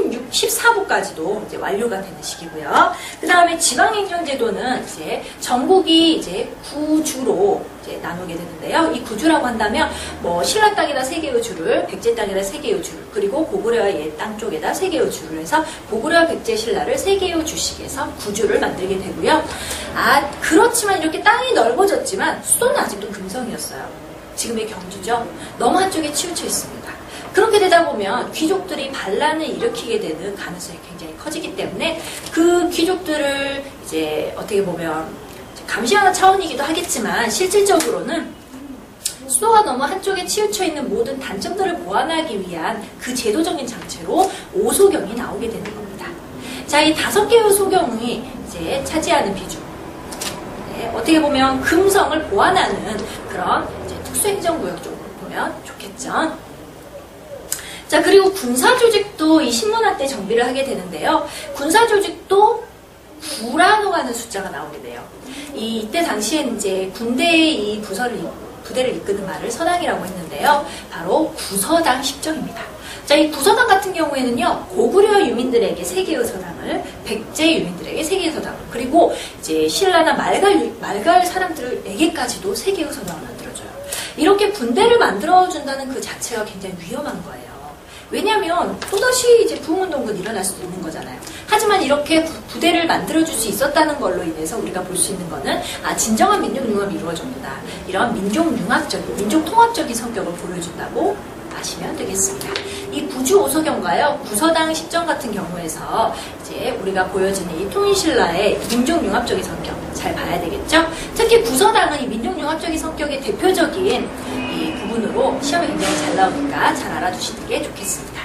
14부까지도 이제 완료가 되는 시기고요. 그 다음에 지방행정제도는 이제 전국이 이제 구주로 이제 나누게 되는데요. 이 구주라고 한다면 뭐 신라 땅에다 3개의 주를, 백제 땅에다 3개의 주를, 그리고 고구려의 땅 쪽에다 3개의 주를 해서 고구려, 백제, 신라를 3개의 주씩 해서 구주를 만들게 되고요. 아, 그렇지만 이렇게 땅이 넓어졌지만 수도는 아직도 금성이었어요. 지금의 경주죠. 너무 한쪽에 치우쳐 있습니다. 그렇게 되다 보면 귀족들이 반란을 일으키게 되는 가능성이 굉장히 커지기 때문에 그 귀족들을 이제 어떻게 보면 감시하는 차원이기도 하겠지만, 실질적으로는 수도가 너무 한쪽에 치우쳐 있는 모든 단점들을 보완하기 위한 그 제도적인 장치로 오소경이 나오게 되는 겁니다. 자, 이 5개의 소경이 이제 차지하는 비중. 네, 어떻게 보면 금성을 보완하는 그런 이제 특수행정구역 쪽으로 보면 좋겠죠. 자, 그리고 군사조직도 이 신문왕 때 정비를 하게 되는데요. 군사조직도 구라노 가는 숫자가 나오게 돼요. 이때 당시엔 이제 군대의 이 부대를 이끄는 말을 서당이라고 했는데요. 바로 구서당 10정입니다. 자, 이 구서당 같은 경우에는요, 고구려 유민들에게 3개의 서당을, 백제 유민들에게 3개의 서당을, 그리고 이제 신라나 말갈 사람들에게까지도 3개의 서당을 만들어줘요. 이렇게 군대를 만들어준다는 그 자체가 굉장히 위험한 거예요. 왜냐하면 또다시 이제 부흥운동은 일어날 수도 있는 거잖아요. 하지만 이렇게 부대를 만들어줄 수 있었다는 걸로 인해서 우리가 볼 수 있는 거는, 아, 진정한 민족융합이 이루어졌구나. 이런 민족융합적인, 민족통합적인 성격을 보여준다고 아시면 되겠습니다. 이 구주 오소경과요, 구서당 10정 같은 경우에서 이제 우리가 보여지는 이 통일신라의 민족융합적인 성격 잘 봐야 되겠죠? 특히 구서당은 이 민족융합적인 성격의 대표적인 이 부분으로 시험에 굉장히 잘 나오니까 잘 알아두시는 게 좋겠습니다.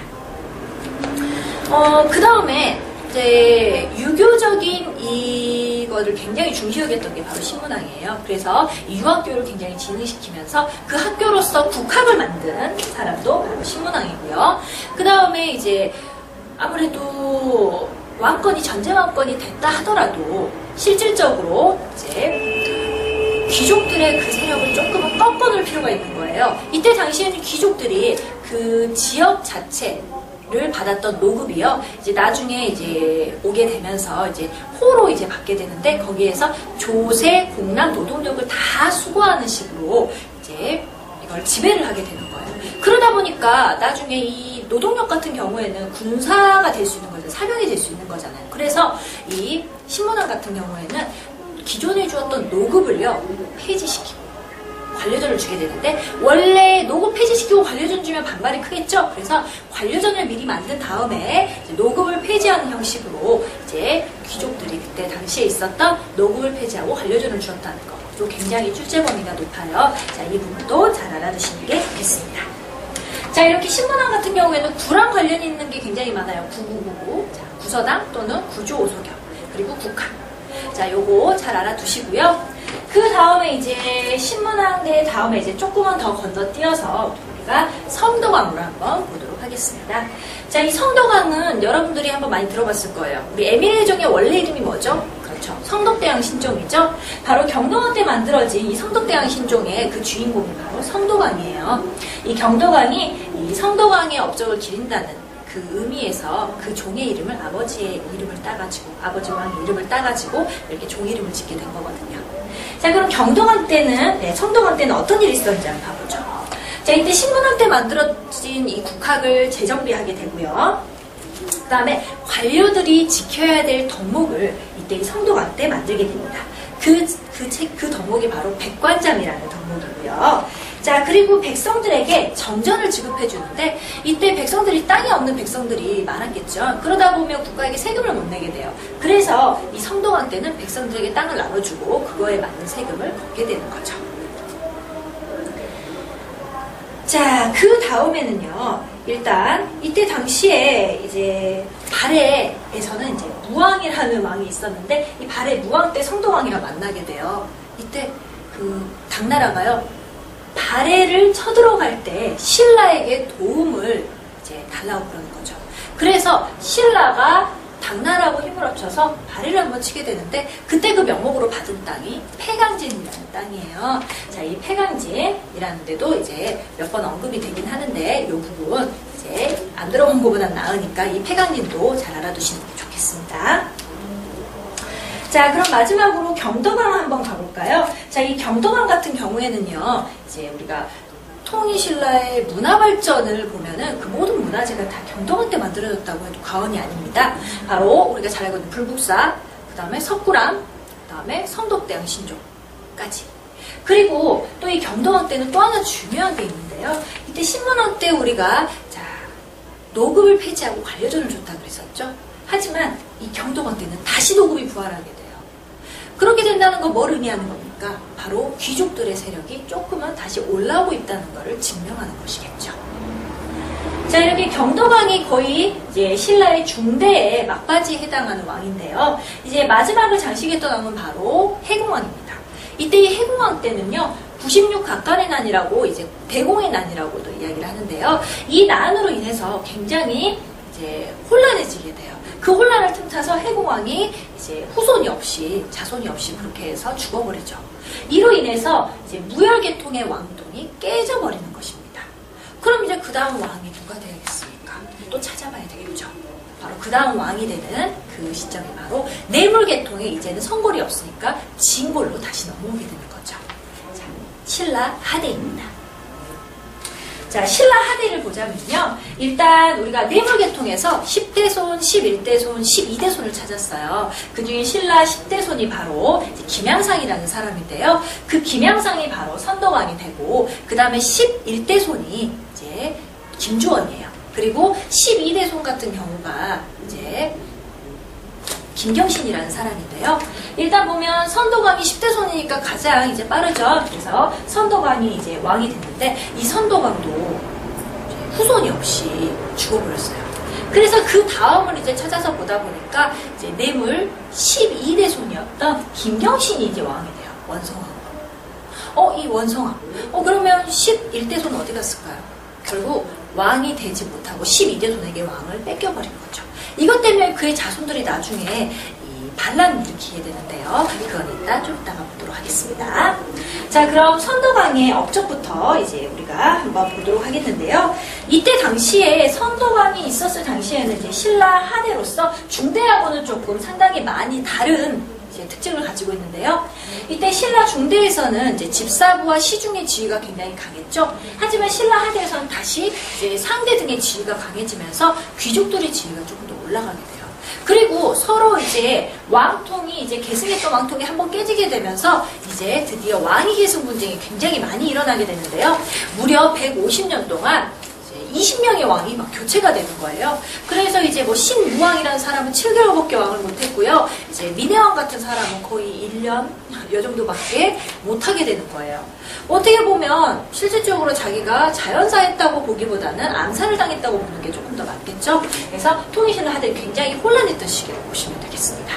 그 다음에 이제 유교적인 이거를 굉장히 중시 여겼던 게 바로 신문왕이에요. 그래서 이 유학교를 굉장히 진흥시키면서 그 학교로서 국학을 만든 사람도 바로 신문왕이고요. 그 다음에 이제 아무래도 왕권이 전제 왕권이 됐다 하더라도 실질적으로 이제 귀족들의 그 세력을 조금은 꺾어놓을 필요가 있는 거예요. 이때 당시에는 귀족들이 그 지역 자체를 받았던 노급이요, 이제 나중에 이제 오게 되면서 이제 호로 이제 받게 되는데, 거기에서 조세, 공남, 노동력을 다 수거하는 식으로 이제 이걸 지배를 하게 되는 거예요. 그러다 보니까 나중에 이 노동력 같은 경우에는 군사가 될 수 있는 거죠. 사병이 될 수 있는 거잖아요. 그래서 이 신문왕 같은 경우에는 기존에 주었던 노급을요, 폐지시키고 관료전을 주게 되는데, 원래 노급 폐지시키고 관료전 주면 반발이 크겠죠? 그래서 관료전을 미리 만든 다음에 이제 노급을 폐지하는 형식으로 이제 귀족들이 그때 당시에 있었던 노급을 폐지하고 관료전을 주었다는 거. 또 굉장히 출제 범위가 높아요. 자, 이 부분도 잘 알아두시는 게 좋겠습니다. 자, 이렇게 신문왕 같은 경우에는 구랑 관련이 있는 게 굉장히 많아요. 9999, 자, 구서당 또는 구주 오소경, 그리고 국학. 자, 요거 잘 알아두시고요. 그 다음에 이제 신문왕 대 다음에 이제 조금은 더 건너뛰어서 우리가 성덕왕으로 한번 보도록 하겠습니다. 자, 이 성덕왕은 여러분들이 한번 많이 들어봤을 거예요. 우리 에밀레종의 원래 이름이 뭐죠? 그렇죠. 성덕대왕 신종이죠. 바로 경동왕 때 만들어진 이 성덕대왕 신종의 그 주인공이 바로 성덕왕이에요. 이 경덕왕이 이 이 성덕왕의 업적을 기린다는 그 의미에서 그 종의 이름을 아버지의 이름을 따가지고, 아버지 왕의 이름을 따가지고 이렇게 종 이름을 짓게 된 거거든요. 자, 그럼 경동왕 때는, 성동왕 때는 어떤 일이 있었는지 한번 봐보죠. 자, 이때 신문왕 때 만들어진 이 국학을 재정비하게 되고요. 그 다음에 관료들이 지켜야 될 덕목을 이때 이 성동왕 때 만들게 됩니다. 그 덕목이 바로 백관잠이라는 덕목이고요. 자, 그리고 백성들에게 정전을 지급해 주는데 이때 백성들이 땅이 없는 백성들이 많았겠죠. 그러다 보면 국가에게 세금을 못 내게 돼요. 그래서 이 성동왕 때는 백성들에게 땅을 나눠주고 그거에 맞는 세금을 걷게 되는 거죠. 자, 그 다음에는요. 일단 이때 당시에 이제 발해에서는 이제 무왕이라는 왕이 있었는데 이 발해 무왕 때 성동왕이랑 만나게 돼요. 이때 그 당나라가요. 발해를 쳐들어갈 때 신라에게 도움을 이제 달라고 그러는 거죠. 그래서 신라가 당나라하고 힘을 합쳐서 발해를 한번 치게 되는데 그때 그 명목으로 받은 땅이 폐강진이라는 땅이에요. 자, 이 폐강진이라는 데도 이제 몇 번 언급이 되긴 하는데 이 부분 이제 안 들어본 것보단 나으니까 이 폐강진도 잘 알아두시는 게 좋겠습니다. 자, 그럼 마지막으로 경덕왕 한번 가볼까요? 자, 이 경덕왕 같은 경우에는요, 이제 우리가 통일신라의 문화 발전을 보면은 그 모든 문화재가 다 경덕왕 때 만들어졌다고 해도 과언이 아닙니다. 바로 우리가 잘 알고 있는 불국사, 그 다음에 석굴암, 그 다음에 성덕대왕 신조까지. 그리고 또 이 경덕왕 때는 또 하나 중요한 게 있는데요. 이때 신문왕 때 우리가 자 노급을 폐지하고 관료전을 줬다고 그랬었죠. 하지만 이 경덕왕 때는 다시 노급이 부활하게 돼요. 그렇게 된다는 건 뭘 의미하는 겁니까? 바로 귀족들의 세력이 조금은 다시 올라오고 있다는 것을 증명하는 것이겠죠. 자, 이렇게 경덕왕이 거의 이제 신라의 중대에 막바지에 해당하는 왕인데요. 이제 마지막을 장식했던 왕은 바로 해공왕입니다. 이때 이 해공왕 때는요, 96각간의 난이라고 이제 대공의 난이라고도 이야기를 하는데요. 이 난으로 인해서 굉장히 이제 혼란해지게 돼요. 그 혼란을 틈타서 해공왕이 이제 후손이 없이 자손이 없이 그렇게 해서 죽어버리죠. 이로 인해서 이제 무열계통의 왕통이 깨져버리는 것입니다. 그럼 이제 그 다음 왕이 누가 되겠습니까? 또 찾아봐야 되겠죠. 바로 그 다음 왕이 되는 그 시점이 바로 내물계통에 이제는 성골이 없으니까 진골로 다시 넘어오게 되는 거죠. 자, 신라 하대입니다. 자, 신라 하대를 보자면요. 일단 우리가 내물계통에서 10대손, 11대손, 12대손을 찾았어요. 그 중에 신라 10대손이 바로 김양상이라는 사람인데요. 그 김양상이 바로 선덕왕이 되고, 그 다음에 11대손이 이제 김주원이에요. 그리고 12대손 같은 경우가 이제 김경신이라는 사람인데요. 일단 보면 선덕왕이 10대손이니까 가장 이제 빠르죠. 그래서 선덕왕이 이제 왕이 됐는데 이 선덕왕도 후손이 없이 죽어버렸어요. 그래서 그 다음을 이제 찾아서 보다 보니까 이제 내물 12대손이었던 김경신이 이제 왕이 돼요. 원성왕. 이 원성왕. 그러면 11대손은 어디 갔을까요? 결국 왕이 되지 못하고 12대손에게 왕을 뺏겨버린 거죠. 이것 때문에 그의 자손들이 나중에 이 반란을 일으키게 되는데요. 그건 이따 좀 이따가 보도록 하겠습니다. 자, 그럼 선덕왕의 업적부터 이제 우리가 한번 보도록 하겠는데요. 이때 당시에 선덕왕이 있었을 당시에는 이제 신라 하대로서 중대하고는 조금 상당히 많이 다른 이제 특징을 가지고 있는데요. 이때 신라 중대에서는 이제 집사부와 시중의 지위가 굉장히 강했죠. 하지만 신라 하대에서는 다시 이제 상대 등의 지위가 강해지면서 귀족들의 지위가 조금 더 올라가게 돼요. 그리고 서로 이제 왕통이 이제 계승했던 왕통이 한번 깨지게 되면서 이제 드디어 왕위 계승 분쟁이 굉장히 많이 일어나게 되는데요. 무려 150년 동안 20명의 왕이 막 교체가 되는 거예요. 그래서 이제 뭐 신무왕이라는 사람은 7개월밖에 왕을 못했고요. 이제 민해왕 같은 사람은 거의 1년 요 정도밖에 못하게 되는 거예요. 어떻게 보면 실질적으로 자기가 자연사했다고 보기보다는 암살을 당했다고 보는 게 조금 더 맞겠죠. 그래서 통일신라 하대 굉장히 혼란했던 시기라고 보시면 되겠습니다.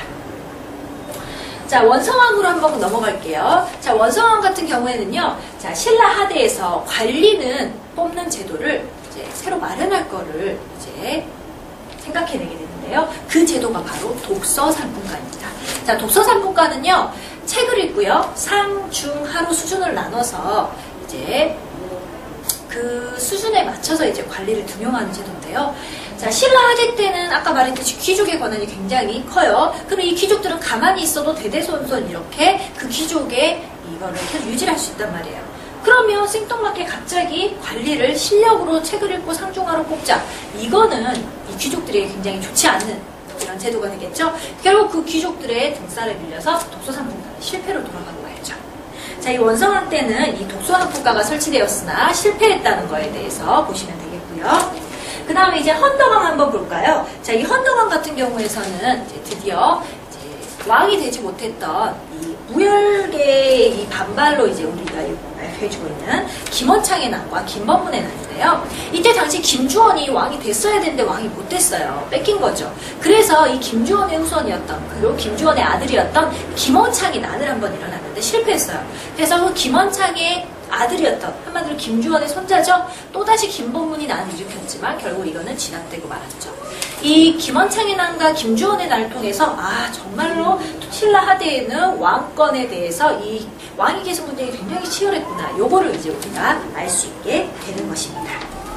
자, 원성왕으로 한번 넘어갈게요. 자, 원성왕 같은 경우에는요, 자, 신라 하대에서 관리는 뽑는 제도를 이제 새로 마련할 거를 이제 생각해내게 되는데요. 그 제도가 바로 독서상품가입니다. 자, 독서상품가는요, 책을 읽고요, 상, 중, 하로 수준을 나눠서 이제 그 그 수준에 맞춰서 이제 관리를 등용하는 제도인데요. 자, 신라 하대 때는 아까 말했듯이 귀족의 권한이 굉장히 커요. 그럼 이 귀족들은 가만히 있어도 대대손손 이렇게 그 귀족의 이거를 계속 유지할 수 있단 말이에요. 그러면 생뚱맞게 갑자기 관리를 실력으로 책을 읽고 상중하로 뽑자. 이거는 이 귀족들에게 굉장히 좋지 않은 이런 제도가 되겠죠. 결국 그 귀족들의 등살을 빌려서 독소상품가는 실패로 돌아간 거였죠. 자, 이 원성왕 때는 이 독소상품가가 설치되었으나 실패했다는 거에 대해서 보시면 되겠고요. 그 다음에 이제 헌덕왕 한번 볼까요? 자, 이 헌덕왕 같은 경우에서는 이제 드디어 이제 왕이 되지 못했던 이 무열계의 이 반발로 이제 우리가 발표해주고 있는 김원창의 난과 김범문의 난인데요. 이때 당시 김주원이 왕이 됐어야 되는데 왕이 못 됐어요. 뺏긴 거죠. 그래서 이 김주원의 후손이었던, 그리고 김주원의 아들이었던 김원창이 난을 한번 일어났는데 실패했어요. 그래서 그 김원창의 아들이었던, 한마디로 김주원의 손자죠. 또다시 김범문이 난을 일으켰지만 결국 이거는 진압되고 말았죠. 이 김원창의 난과 김주원의 난을 통해서 정말로 신라 하대에는 왕권에 대해서 이 왕위 계승 분쟁이 굉장히 치열했구나. 요거를 이제 우리가 알 수 있게 되는 것입니다.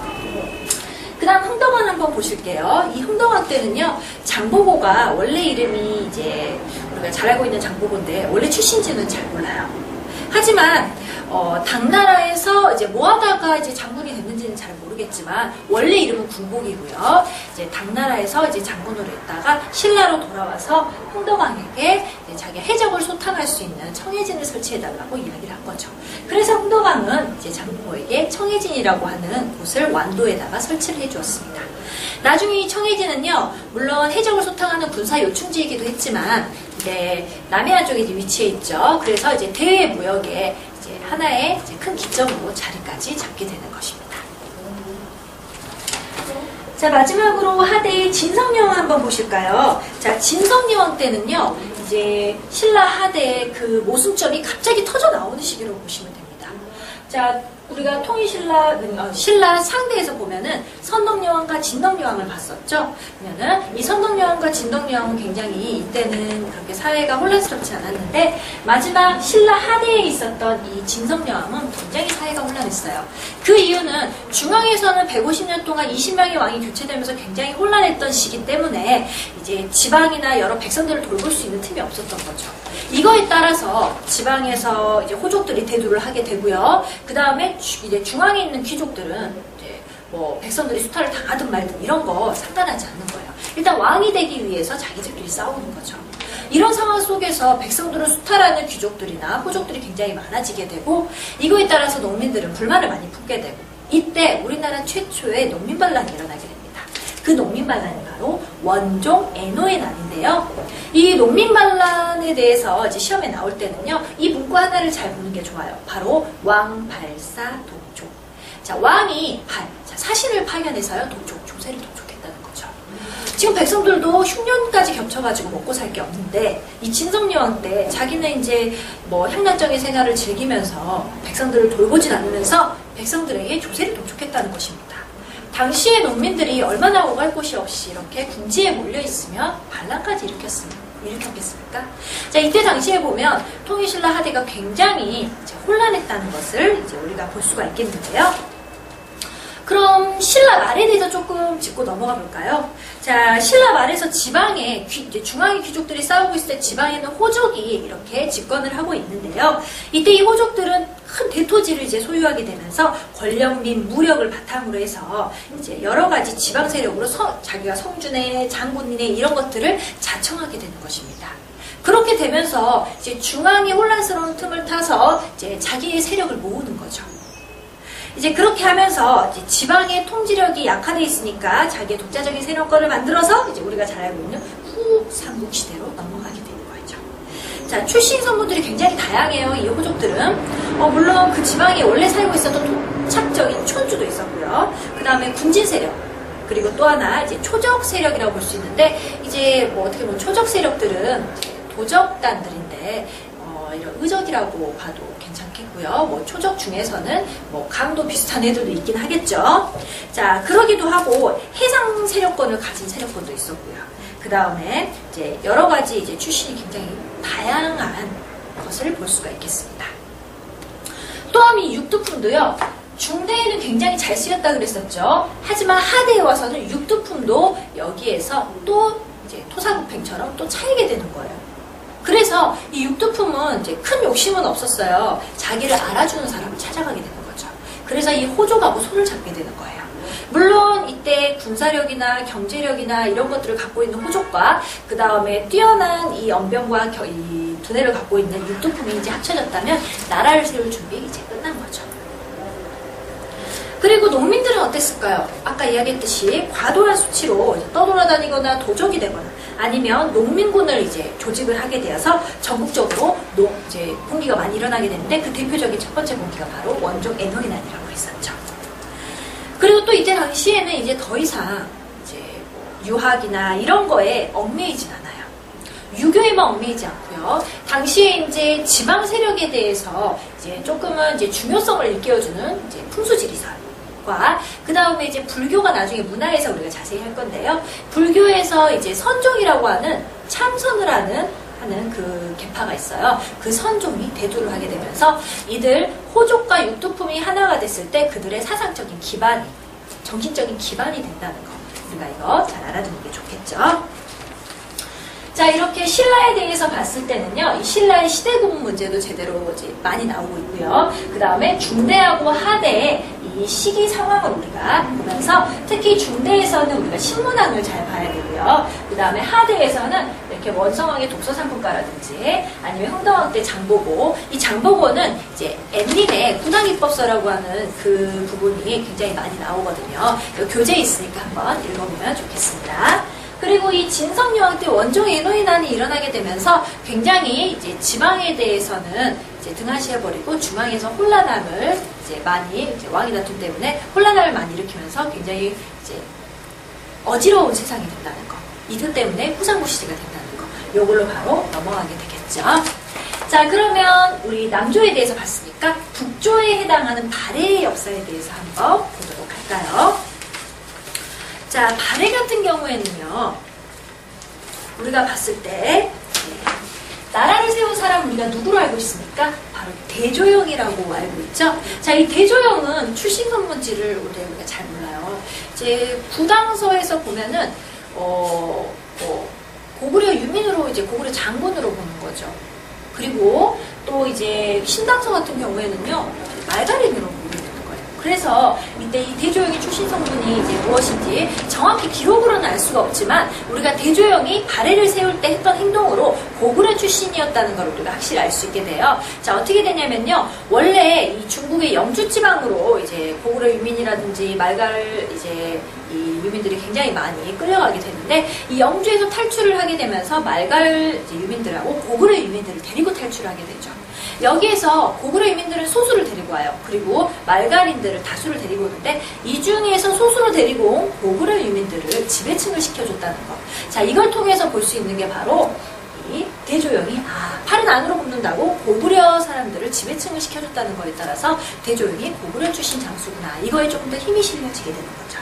그 다음 흥덕왕 한번 보실게요. 이 흥덕왕 때는요, 장보고가 원래 이름이 이제 우리가 잘 알고 있는 장보고인데 원래 출신지는 잘 몰라요. 하지만 당나라에서 이제 뭐 하다가 이제 장군이 됐는지는 잘 모르겠지만 원래 이름은 군복이고요. 이제 당나라에서 이제 장군으로 했다가 신라로 돌아와서 흥덕왕에게 자기 해적을 소탕할 수 있는 청해진을 설치해달라고 이야기를 한 거죠. 그래서 흥덕왕은 이제 장보고에게 청해진이라고 하는 곳을 완도에다가 설치를 해주었습니다. 나중에 이 청해진은요, 물론 해적을 소탕하는 군사 요충지이기도 했지만, 남해안 쪽에 이제 위치해 있죠. 그래서 이제 대외 무역에 이제 하나의 이제 큰 기점으로 자리까지 잡게 되는 것입니다. 자, 마지막으로 하대의 진성여왕 한번 보실까요? 자, 진성여왕 때는요, 이제 신라 하대의 그 모순점이 갑자기 터져 나오는 시기로 보시면 됩니다. 자, 우리가 신라 상대에서 보면은 선덕여왕과 진덕여왕을 봤었죠. 그러면은 이 선덕여왕과 진덕여왕은 굉장히 이때는 그렇게 사회가 혼란스럽지 않았는데 마지막 신라 하대에 있었던 이 진성여왕은 굉장히 사회가 혼란했어요. 그 이유는 중앙에서는 150년 동안 20명의 왕이 교체되면서 굉장히 혼란했던 시기 때문에 이제 지방이나 여러 백성들을 돌볼 수 있는 틈이 없었던 거죠. 이거에 따라서 지방에서 이제 호족들이 대두를 하게 되고요. 그 다음에 이제 중앙에 있는 귀족들은 이제 뭐 백성들이 수탈을 당하든 말든 이런 거 상관하지 않는 거예요. 일단 왕이 되기 위해서 자기들끼리 싸우는 거죠. 이런 상황 속에서 백성들을 수탈하는 귀족들이나 호족들이 굉장히 많아지게 되고 이거에 따라서 농민들은 불만을 많이 품게 되고 이때 우리나라 최초의 농민반란이 일어나게 됩니다. 그 농민반란이 바로 원종 애노의 난인데요. 이 농민반란에 대해서 이제 시험에 나올 때는요, 이 문구 하나를 잘 보는 게 좋아요. 바로 왕, 발사, 독촉. 자, 왕이 사신을 파견해서요, 조세를 독촉했다는 거죠. 지금 백성들도 흉년까지 겹쳐가지고 먹고 살 게 없는데 이 진성여왕 때 자기는 이제 뭐 향락적인 생활을 즐기면서 백성들을 돌보진 않으면서 백성들에게 조세를 독촉했다는 것입니다. 당시의 농민들이 얼마나 오갈 곳이 없이 이렇게 궁지에 몰려있으면 반란까지 일으켰겠습니까? 자, 이때 당시에 보면 통일신라 하대가 굉장히 혼란했다는 것을 이제 우리가 볼 수가 있겠는데요. 그럼 신라 말에 대해서 조금 짚고 넘어가 볼까요? 자, 신라 말에서 지방에 이제 중앙의 귀족들이 싸우고 있을 때 지방에는 호족이 이렇게 집권을 하고 있는데요. 이때 이 호족들은 큰 대토지를 이제 소유하게 되면서 권력 및 무력을 바탕으로 해서 이제 여러 가지 지방 세력으로 자기가 성주네, 장군이네 이런 것들을 자청하게 되는 것입니다. 그렇게 되면서 이제 중앙의 혼란스러운 틈을 타서 이제 자기의 세력을 모으는 거죠. 이제 그렇게 하면서 이제 지방의 통치력이 약화되어 있으니까 자기의 독자적인 세력권을 만들어서 이제 우리가 잘 알고 있는 후삼국시대로 넘어가게 되는 거죠. 자, 출신 성분들이 굉장히 다양해요. 이 호족들은 물론 그 지방에 원래 살고 있었던 토착적인 촌주도 있었고요. 그 다음에 군진 세력, 그리고 또 하나 이제 초적 세력이라고 볼 수 있는데 이제 뭐 어떻게 보면 초적 세력들은 도적단들인데 이런 의적이라고 봐도 괜찮겠고요. 뭐 초적 중에서는 뭐 강도 비슷한 애들도 있긴 하겠죠. 자, 그러기도 하고 해상 세력권을 가진 세력권도 있었고요. 그 다음에 이제 여러 가지 이제 출신이 굉장히 다양한 것을 볼 수가 있겠습니다. 또한 이 육두품도요. 중대에는 굉장히 잘 쓰였다 그랬었죠. 하지만 하대에 와서는 육두품도 여기에서 또 이제 토사구팽처럼 또 차이게 되는 거예요. 그래서 이 육두품은 이제 큰 욕심은 없었어요. 자기를 알아주는 사람을 찾아가게 되는 거죠. 그래서 이 호족하고 손을 잡게 되는 거예요. 물론 이때 군사력이나 경제력이나 이런 것들을 갖고 있는 호족과 그 다음에 뛰어난 이 언병과 이 두뇌를 갖고 있는 육두품이 이제 합쳐졌다면 나라를 세울 준비 이제 끝난 거죠. 그리고 농민들은 어땠을까요? 아까 이야기했듯이 과도한 수치로 떠돌아다니거나 도적이 되거나 아니면 농민군을 이제 조직을 하게 되어서 전국적으로 이제 봉기가 많이 일어나게 되는데 그 대표적인 첫 번째 봉기가 바로 원종 애너리난이라고 했었죠. 그리고 또 이때 당시에는 이제 더 이상 이제 유학이나 이런 거에 얽매이진 않아요. 유교에만 얽매이지 않고요. 당시에 이제 지방 세력에 대해서 이제 조금은 이제 중요성을 일깨워주는 이제 풍수지리설과 그 다음에 이제 불교가 나중에 문화에서 우리가 자세히 할 건데요. 불교에서 이제 선종이라고 하는 참선을 하는 그 계파가 있어요. 그 선종이 대두를 하게 되면서 이들 호족과 육두품이 하나가 됐을 때 그들의 사상적인 기반이, 정신적인 기반이 된다는 거. 우리가 이거 잘 알아두는 게 좋겠죠. 자, 이렇게 신라에 대해서 봤을 때는요, 이 신라의 시대 구분 문제도 제대로 이제 많이 나오고 있고요. 그 다음에 중대하고 하대의 이 시기 상황을 우리가 보면서 특히 중대에서는 우리가 신문학을 잘 봐야 되고요. 그 다음에 하대에서는 이렇게 원성왕의 독서상품가라든지 아니면 흥덕왕 때 장보고, 이 장보고는 이제 엠린의 군왕입법서라고 하는 그 부분이 굉장히 많이 나오거든요. 교재에 있으니까 한번 읽어보면 좋겠습니다. 그리고 이 진성여왕 때 원종 애너리난이 일어나게 되면서 굉장히 이제 지방에 대해서는 이제 등한시해버리고 중앙에서 혼란함을 이제 많이 이제 왕위 다툼 때문에 혼란함을 많이 일으키면서 굉장히 이제 어지러운 세상이 된다는 거. 이들 때문에 후장구 시대가 된다는 거. 요걸로 바로 넘어가게 되겠죠. 자, 그러면 우리 남조에 대해서 봤으니까 북조에 해당하는 발해의 역사에 대해서 한번 보도록 할까요? 자, 발해 같은 경우에는요, 우리가 봤을 때 나라를 세운 사람 우리가 누구로 알고 있습니까? 바로 대조영이라고 알고 있죠. 자, 이 대조영은 출신 선문지를 우리가 잘 몰라요. 이제 부당서에서 보면은 고구려 유민으로 이제 고구려 장군으로 보는 거죠. 그리고 또 이제 신당서 같은 경우에는요, 말가림으로 보게 되는 거예요. 그래서 이때 이 대조영의 출신 성분이 이제 무엇인지 정확히 기록으로는 알 수가 없지만 우리가 대조영이 발해를 세울 때 했던 행동으로 고구려 출신이었다는 걸 우리가 확실히 알 수 있게 돼요. 자, 어떻게 되냐면요, 원래 이 중국의 영주 지방으로 이제 고구려 유민이라든지 말갈 이제 이 유민들이 굉장히 많이 끌려가게 되는데, 이 영주에서 탈출을 하게 되면서 말갈 이제 유민들하고 고구려 유민들을 데리고 탈출하게 되죠. 여기에서 고구려 유민들은 소수를 데리고 와요. 그리고 말갈인들을 다수를 데리고 오는데, 이 중에서 소수를 데리고 온 고구려 유민들을 지배층을 시켜줬다는 것. 자, 이걸 통해서 볼 수 있는 게 바로 이 대조영이 팔은 안으로 굽는다고 고구려 사람들을 지배층을 시켜줬다는 거에 따라서 대조영이 고구려 출신 장수구나, 이거에 조금 더 힘이 실려지게 되는 거죠.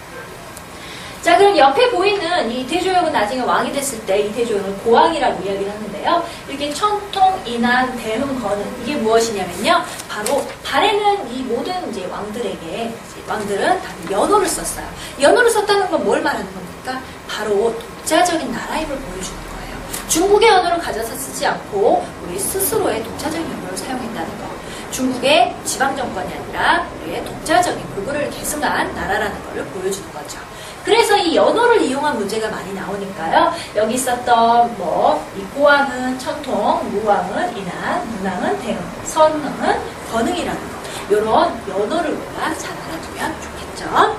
자, 그럼 옆에 보이는 이 대조영은 나중에 왕이 됐을 때 이 대조영을 고왕이라고 이야기를 하는데요. 이렇게 천통, 인안, 대흥, 거는 이게 무엇이냐면요, 바로 발해는 이 모든 이제 왕들에게, 왕들은 다 연호를 썼어요. 연호를 썼다는 건 뭘 말하는 겁니까? 바로 독자적인 나라임을 보여주는 거예요. 중국의 연호를 가져서 쓰지 않고 우리 스스로의 독자적인 연호를 사용했다는 거. 중국의 지방정권이 아니라 우리의 독자적인 고구려를 계승한 나라라는 것을 보여주는 거죠. 그래서 이 연호를 이용한 문제가 많이 나오니까요. 여기 있었던 이 고왕은 천통, 무왕은 인안, 문왕은 대흥, 선흥은 건흥이라는 거. 이런 연호를 우리가 잘 알아두면 좋겠죠.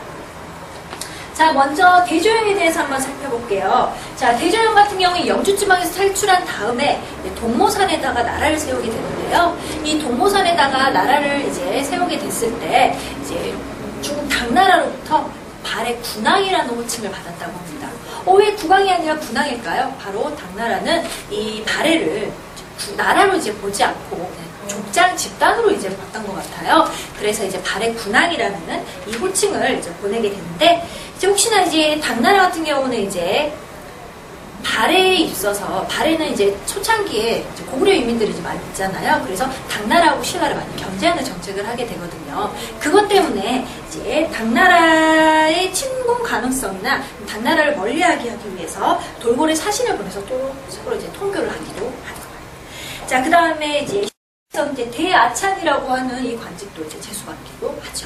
자, 먼저 대조영에 대해서 한번 살펴볼게요. 자, 대조영 같은 경우에 영주지방에서 탈출한 다음에 동모산에다가 나라를 세우게 되는데요. 이 동모산에다가 나라를 이제 세우게 됐을 때 이제 중국 당나라로부터 발해 군왕이라는 호칭을 받았다고 합니다. 왜 국왕이 아니라 군왕일까요? 바로 당나라는 이 발해를 나라로 이제 보지 않고 족장 집단으로 이제 봤던 것 같아요. 그래서 이제 발해 군왕이라는 이 호칭을 이제 보내게 되는데, 이제 혹시나 이제 당나라 같은 경우는 이제 발해에 있어서 발해는 이제 초창기에 이제 고구려 인민들이 이제 많이 있잖아요. 그래서 당나라하고 신라를 많이 견제하는 정책을 하게 되거든요. 그것 때문에 이제 당나라의 침공 가능성이나 당나라를 멀리하게 하기 위해서 돌고래 사신을 보내서 또 서로 이제 통교를 하기도 하는 거예요. 자, 그 다음에 이제 대아찬이라고 하는 이 관직도 이제 제수받기도 하죠.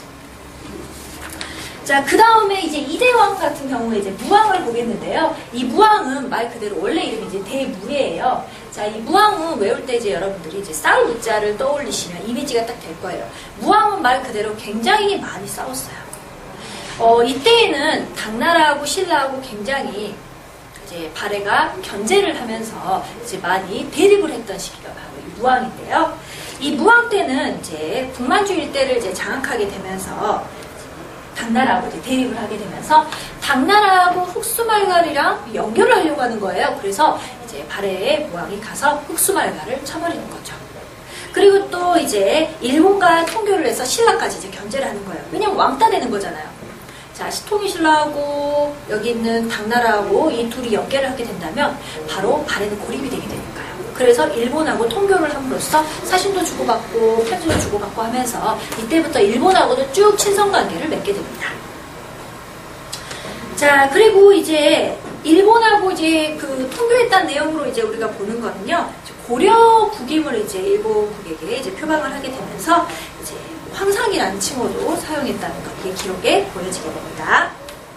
자, 그 다음에 이제 이대왕 같은 경우에 이제 무왕을 보겠는데요. 이 무왕은 말 그대로 원래 이름이 이제 대무예요. 자, 이 무왕은 외울 때 이제 여러분들이 이제 싸울 무자를 떠올리시면 이미지가 딱 될 거예요. 무왕은 말 그대로 굉장히 많이 싸웠어요. 이때에는 당나라하고 신라하고 굉장히 이제 발해가 견제를 하면서 이제 많이 대립을 했던 시기가 바로 이 무왕인데요. 이 무왕 때는 이제 북만주 일대를 이제 장악하게 되면서 당나라하고 이제 대립을 하게 되면서 당나라하고 흑수말갈이랑 연결을 하려고 하는 거예요. 그래서 이제 발해의 무왕이 가서 흑수말갈을 쳐버리는 거죠. 그리고 또 이제 일본과 통교를 해서 신라까지 이제 견제를 하는 거예요. 왜냐면 왕따 되는 거잖아요. 자, 시통이 신라하고 여기 있는 당나라하고 이 둘이 연계를 하게 된다면 바로 발해는 고립이 되게 되니까요. 그래서 일본하고 통교를 함으로써 사신도 주고받고 편지도 주고받고 하면서 이때부터 일본하고도 쭉 친선관계를 맺게 됩니다. 자, 그리고 이제 일본하고 이제 그 통교했다는 내용으로 이제 우리가 보는 거는요. 고려 국임을 이제 일본국에게 이제 표방을 하게 되면서 이제 황상이라는 칭호도 사용했다는 것, 이게 기록에 보여지게 됩니다.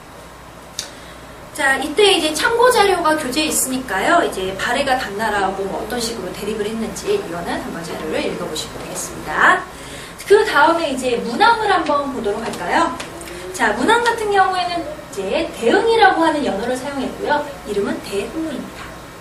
자, 이때 이제 참고 자료가 교재에 있으니까요. 이제 발해가 당나라하고 뭐 어떤 식으로 대립을 했는지 이거는 한번 자료를 읽어보시면 되겠습니다. 그 다음에 이제 문왕을 한번 보도록 할까요? 자, 문왕 같은 경우에는 이제 대응이라고 하는 연어를 사용했고요. 이름은 대흥입니다.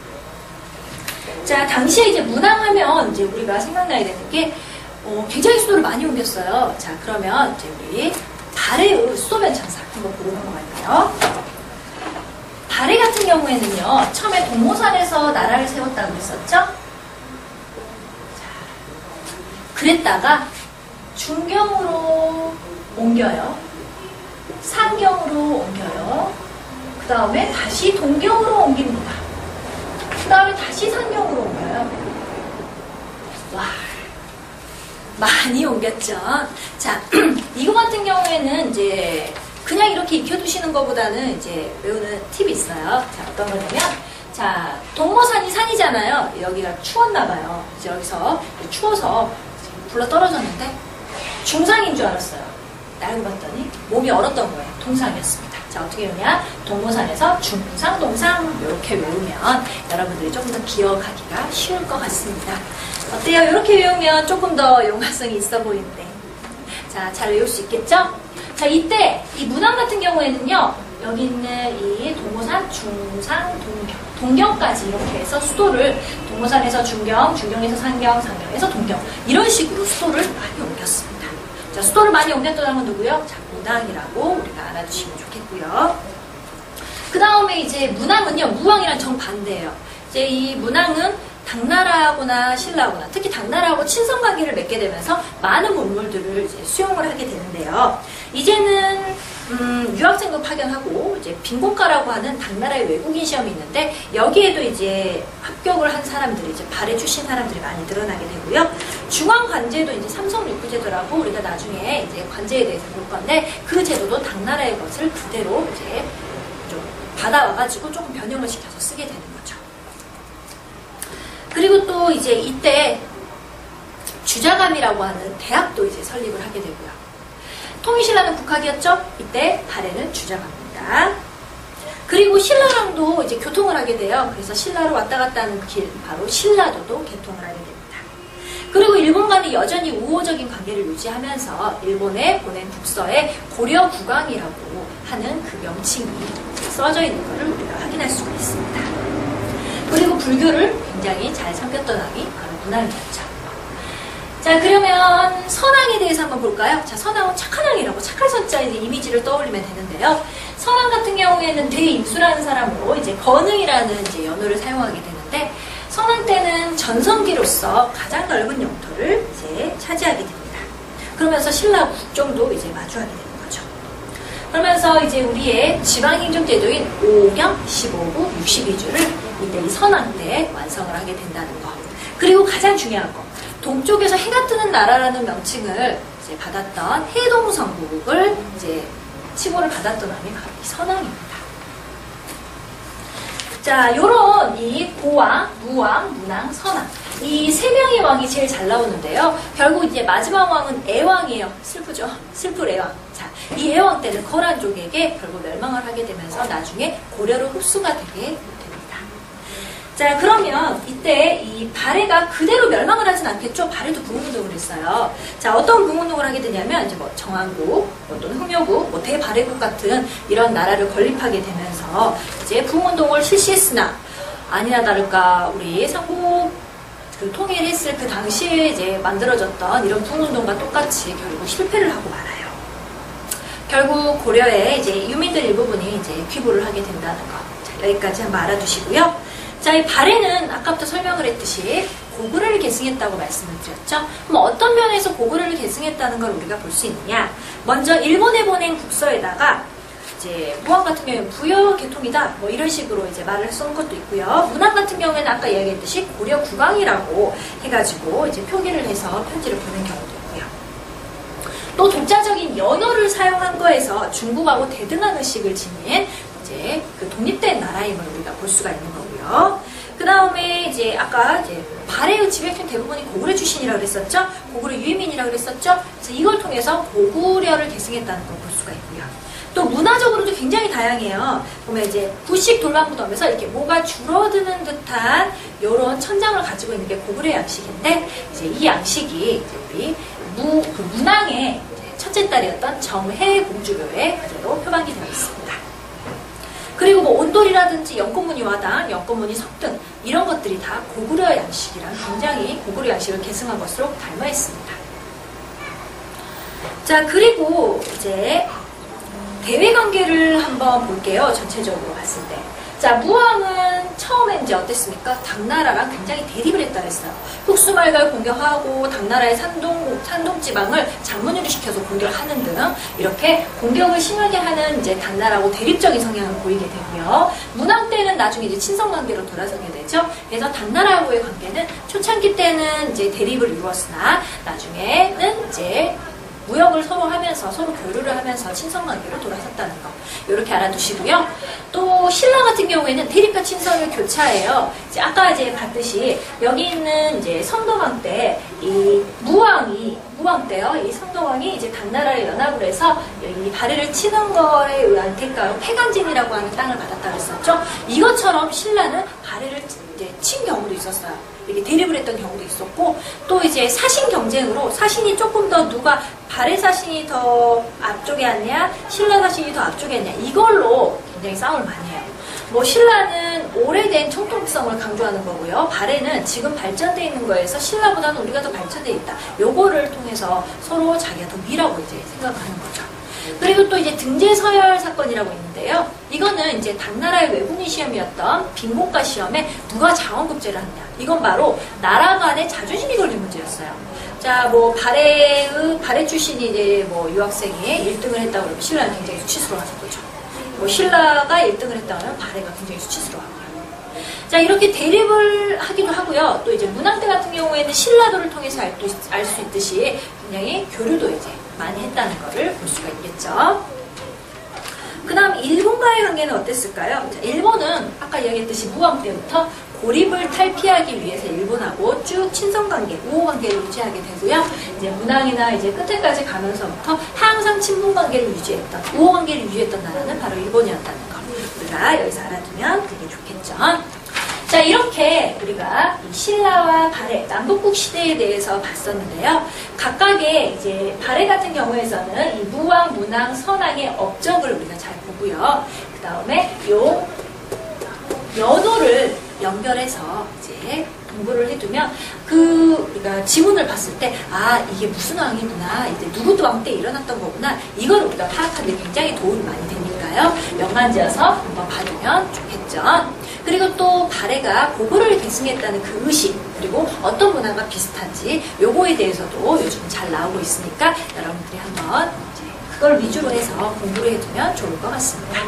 자, 당시에 이제 문왕하면 이제 우리가 생각나야 되는 게 굉장히 수도를 많이 옮겼어요. 자, 그러면 이제 우리 발해의 수도 변천사 한번 보고 넘어갈까요? 발해 같은 경우에는요, 처음에 동모산에서 나라를 세웠다고 했었죠? 자, 그랬다가 중경으로 옮겨요. 상경으로 옮겨요. 그 다음에 다시 동경으로 옮깁니다. 그 다음에 다시 상경으로 옮겨요. 와, 많이 옮겼죠? 자, 이거 같은 경우에는 이제 그냥 이렇게 익혀두시는 것보다는 이제 외우는 팁이 있어요. 자, 어떤 거냐면, 자, 동모산이 산이잖아요. 여기가 추웠나봐요. 이제 여기서 추워서 불러 떨어졌는데 중상인 줄 알았어요. 알고 봤더니 몸이 얼었던 거예요. 동상이었습니다. 자, 어떻게 외우냐? 동모산에서 중상, 동상 이렇게 외우면 여러분들이 조금 더 기억하기가 쉬울 것 같습니다. 어때요? 이렇게 외우면 조금 더 용화성이 있어 보이는데. 자, 잘 외울 수 있겠죠? 자, 이때 이 문왕 같은 경우에는요, 여기 있는 이 동모산, 중상, 동경까지 이렇게 해서 수도를 동모산에서 중경, 중경에서 상경, 상경에서 동경 이런 식으로 수도를 많이 옮겼습니다. 자, 수도를 많이 옮겼던 사람은 누구요? 자, 문왕이라고 우리가 알아두시면 좋겠고요. 그 다음에 이제 문왕은요, 무왕이랑 정반대예요. 이제 이 문왕은 당나라하고나 신라하고나 특히 당나라하고 친선관계를 맺게 되면서 많은 문물들을 이제 수용을 하게 되는데요. 이제는 유학생도 파견하고 이제 빈곤가라고 하는 당나라의 외국인 시험이 있는데 여기에도 이제 합격을 한 사람들이 이제 발해 출신 사람들이 많이 늘어나게 되고요. 중앙 관제도 이제 삼성육부제도라고 우리가 나중에 이제 관제에 대해서 볼 건데 그 제도도 당나라의 것을 그대로 이제 좀 받아와가지고 조금 변형을 시켜서 쓰게 되는 거죠. 그리고 또 이제 이때 주자감이라고 하는 대학도 이제 설립을 하게 되고요. 통일신라는 국학이었죠? 이때 발해는 주자감입니다. 그리고 신라랑도 이제 교통을 하게 돼요. 그래서 신라로 왔다 갔다 하는 길, 바로 신라도도 개통을 하게 됩니다. 그리고 일본과는 여전히 우호적인 관계를 유지하면서 일본에 보낸 국서에 고려국왕이라고 하는 그 명칭이 써져 있는 것을 우리가 확인할 수가 있습니다. 그리고 불교를 굉장히 잘 섬겼던 왕이 바로 문왕이었죠. 자, 그러면 선왕에 대해서 한번 볼까요? 자, 선왕은 착한 왕이라고 착한 선자의 이미지를 떠올리면 되는데요. 선왕 같은 경우에는 대인수라는 사람으로 이제 건응이라는 이제 연호를 사용하게 되는데 선왕 때는 전성기로서 가장 넓은 영토를 이제 차지하게 됩니다. 그러면서 신라 국정도 이제 마주하게 되는 거죠. 그러면서 이제 우리의 지방행정제도인 5경 15부 62주를 이때 이 선왕 때 완성을 하게 된다는 거. 그리고 가장 중요한 거. 동쪽에서 해가 뜨는 나라라는 명칭을 이제 받았던 해동성국을 이제 칭호를 받았던 왕이 바로 이 선왕입니다. 자, 요런 이 고왕, 무왕, 문왕, 선왕. 이 세 명의 왕이 제일 잘 나오는데요. 결국 이제 마지막 왕은 애왕이에요. 슬프죠? 슬플 애왕. 자, 이 애왕 때는 거란족에게 결국 멸망을 하게 되면서 나중에 고려로 흡수가 되게 됩니다. 자, 그러면 이때 이 발해가 그대로 멸망을 하진 않겠죠? 발해도 부흥운동을 했어요. 자, 어떤 부흥운동을 하게 되냐면 이제 뭐 정한국, 또는 흥묘국, 뭐 대발해국 같은 이런 나라를 건립하게 되면서 이제 부흥운동을 실시했으나 아니나 다를까 우리 삼국 그 통일했을 그 당시에 이제 만들어졌던 이런 부흥운동과 똑같이 결국 실패를 하고 말아요. 결국 고려의 이제 유민들 일부분이 이제 귀부를 하게 된다는 거. 자, 여기까지 한번 알아두시고요. 자, 이 발해는 아까부터 설명을 했듯이 고구려를 계승했다고 말씀을 드렸죠. 그럼 어떤 면에서 고구려를 계승했다는 걸 우리가 볼 수 있느냐? 먼저 일본에 보낸 국서에다가 이제 무왕 같은 경우에는 부여 계통이다 뭐 이런 식으로 이제 말을 쓴 것도 있고요. 문왕 같은 경우에는 아까 이야기했듯이 고려 국왕이라고 해가지고 이제 표기를 해서 편지를 보낸 경우도 있고요. 또 독자적인 연어를 사용한 거에서 중국하고 대등한 의식을 지닌 이제 그 독립된 나라임을 우리가 볼 수가 있는 거고요. 그 다음에 이제 아까 이제 발해의 지배층 대부분이 고구려 출신이라고 그랬었죠. 고구려 유해민이라고 그랬었죠. 그래서 이걸 통해서 고구려를 계승했다는 걸 볼 수가 있고요. 또 문화적으로도 굉장히 다양해요. 보면 이제 부식 돌방무덤에서 이렇게 뭐가 줄어드는 듯한 이런 천장을 가지고 있는 게 고구려 양식인데 이제 이 양식이 이제 우리 문왕의 첫째 딸이었던 정해공주묘에 그대로 표방이 되어 있습니다. 그리고 뭐 온돌이라든지 연꽃무늬 화당, 연꽃무늬 석등 이런 것들이 다 고구려 양식이랑 굉장히 고구려 양식을 계승한 것으로 닮아 있습니다. 자, 그리고 이제 대외 관계를 한번 볼게요. 전체적으로 봤을 때. 자, 무왕은 처음에 이제 어땠습니까? 당나라랑 굉장히 대립을 했다 그랬어요. 흑수말갈 공격하고 당나라의 산동 지방을 장문유리 시켜서 공격하는 등 이렇게 공격을 심하게 하는 이제 당나라하고 대립적인 성향을 보이게 되고요. 문왕 때는 나중에 이제 친선 관계로 돌아서게 되죠. 그래서 당나라하고의 관계는 초창기 때는 이제 대립을 이루었으나 나중에는 이제 무역을 서로 하면서 서로 교류를 하면서 친선관계로 돌아섰다는 거 이렇게 알아두시고요. 또 신라 같은 경우에는 대립과 친선을 교차해요. 이제 아까 이제 봤듯이 여기 있는 이제 성덕왕 때 이 무왕 때요. 이 성덕왕이 이제 당나라에 연합을 해서 이 발해를 치는 거에 의한 대가로 패간진이라고 하는 땅을 받았다 그랬었죠. 이것처럼 신라는 발해를 이제 친 경우도 있었어요. 이렇게 대립을 했던 경우도 있었고, 또 이제 사신 경쟁으로 사신이 조금 더 누가 발해 사신이 더 앞쪽에 왔냐, 신라 사신이 더 앞쪽에 왔냐, 이걸로 굉장히 싸움을 많이 해요. 뭐 신라는 오래된 청통성을 강조하는 거고요. 발해는 지금 발전되어 있는 거에서 신라보다는 우리가 더 발전되어 있다. 요거를 통해서 서로 자기가 더 위라고 이제 생각을 하는 거죠. 그리고 또 이제 등재서열 사건이라고 있는데요. 이거는 이제 당나라의 외국인 시험이었던 빈고가 시험에 누가 자원급제를 하느냐. 이건 바로 나라 간의 자존심이 걸린 문제였어요. 자, 뭐 발해 출신이 이제 뭐 유학생이 1등을 했다고 그러면 신라는 굉장히 수치스러워하는 거죠. 뭐 신라가 1등을 했다고 하면 발해가 굉장히 수치스러워하고요. 자, 이렇게 대립을 하기도 하고요. 또 이제 문왕 때 같은 경우에는 신라도를 통해서 알 수 있듯이 굉장히 교류도 이제 많이 했다는 것을 볼 수가 있겠죠. 그 다음 일본과의 관계는 어땠을까요? 자, 일본은 아까 이야기했듯이 무왕 때부터 고립을 탈피하기 위해서 일본하고 쭉 친선관계, 우호관계를 유지하게 되고요. 이제 문왕이나 이제 끝에까지 가면서부터 항상 친분관계를 유지했던, 우호관계를 유지했던 나라는 바로 일본이었다는 거. 우리가 여기서 알아두면 되게 좋겠죠. 자, 이렇게 우리가 이 신라와 발해, 남북국 시대에 대해서 봤었는데요. 각각의 이제 발해 같은 경우에서는 이 무왕, 문왕, 선왕의 업적을 우리가 잘 보고요. 그 다음에 요 연호를 연결해서 이제 공부를 해두면 우리가 지문을 봤을 때 이게 무슨 왕이구나, 이제 누구도 왕 때 일어났던 거구나, 이걸 우리가 파악하는 데 굉장히 도움이 많이 되니까요. 연관지어서 한번 봐두면 좋겠죠. 그리고 또 발해가 고구려를 계승했다는 그 의식, 그리고 어떤 문화가 비슷한지 요거에 대해서도 요즘 잘 나오고 있으니까 여러분들이 한번 이제 그걸 위주로 해서 공부를 해두면 좋을 것 같습니다.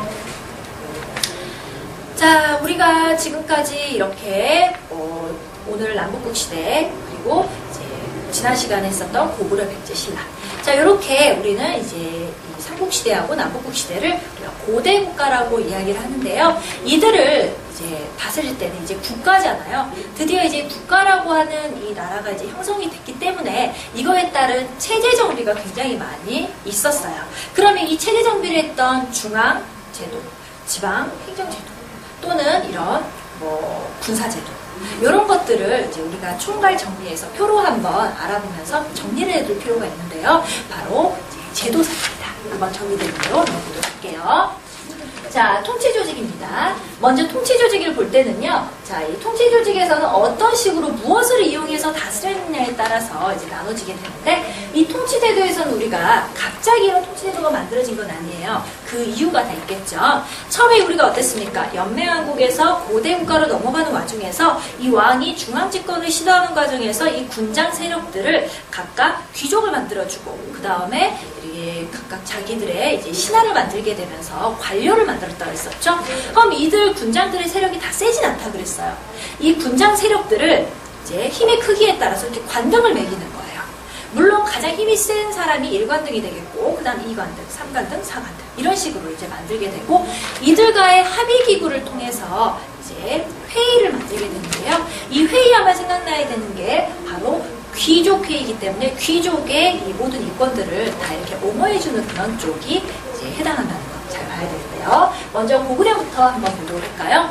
자, 우리가 지금까지 이렇게 오늘 남북국 시대 그리고 이제 지난 시간에 했었던 고구려 백제 신라. 자, 이렇게 우리는 이제 이 삼국시대하고 남북국시대를 우리가 고대 국가라고 이야기를 하는데요. 이들을 이제 다스릴 때는 이제 국가잖아요. 드디어 이제 국가라고 하는 이 나라가 이제 형성이 됐기 때문에 이거에 따른 체제 정비가 굉장히 많이 있었어요. 그러면 이 체제 정비를 했던 중앙 제도, 지방 행정 제도 또는 이런 뭐 군사 제도 이런 것들을 이제 우리가 총괄 정리해서 표로 한번 알아보면서 정리를 해둘 필요가 있는데요. 바로 이제 제도사입니다. 한번 정리되기로 넣어보도록 할게요. 자, 통치조직입니다. 먼저 통치조직을 볼 때는요, 자, 이 통치조직에서는 어떤 식으로 무엇을 이용해서 다스리느냐에 따라서 이제 나눠지게 되는데, 이 통치제도에서는 우리가 갑자기 이런 통치제도가 만들어진 건 아니에요. 그 이유가 다 있겠죠. 처음에 우리가 어땠습니까? 연맹왕국에서 고대 국가로 넘어가는 와중에서 이 왕이 중앙집권을 시도하는 과정에서 이 군장 세력들을 각각 귀족을 만들어주고, 그 다음에 각각 자기들의 이제 신하를 만들게 되면서 관료를 만들었다고 했었죠. 그럼 이들 군장들의 세력이 다 세진 않다 그랬어요. 이 군장 세력들을 이제 힘의 크기에 따라서 이렇게 관등을 매기는 거예요. 물론 가장 힘이 센 사람이 1관등이 되겠고, 그 다음 2관등, 3관등, 4관등 이런 식으로 이제 만들게 되고, 이들과의 합의 기구를 통해서 이제 회의를 만들게 되는데요. 이 회의하면 생각나야 되는 게 바로 귀족회의이기 때문에 귀족의 이 모든 이권들을 다 이렇게 옹호해주는 그런 쪽이 이제 해당한다는 거 잘 봐야 되는데요. 먼저 고구려부터 한번 보도록 할까요?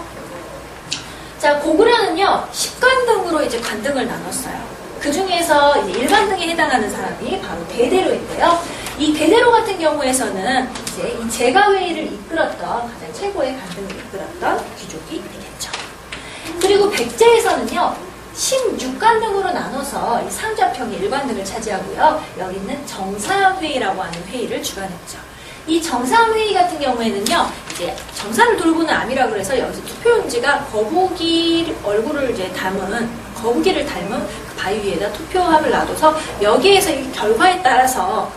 자, 고구려는요, 10관등으로 이제 관등을 나눴어요. 그 중에서 이제 1관등에 해당하는 사람이 바로 대대로인데요. 이 대대로 같은 경우에서는 이제 이 제가회의를 이끌었던 가장 최고의 관등을 이끌었던 귀족이 되겠죠. 그리고 백제에서는요, 16관등으로 나눠서 이 상좌평이 1관등을 차지하고요. 여기 있는 정사회의라고 하는 회의를 주관했죠. 이 정사회의 같은 경우에는요, 이제 정사를 돌보는 암이라고 해서 여기서 투표용지가 거북이 얼굴을 이제 거북이를 닮은 그 바위 위에다 투표함을 놔둬서 여기에서 이 결과에 따라서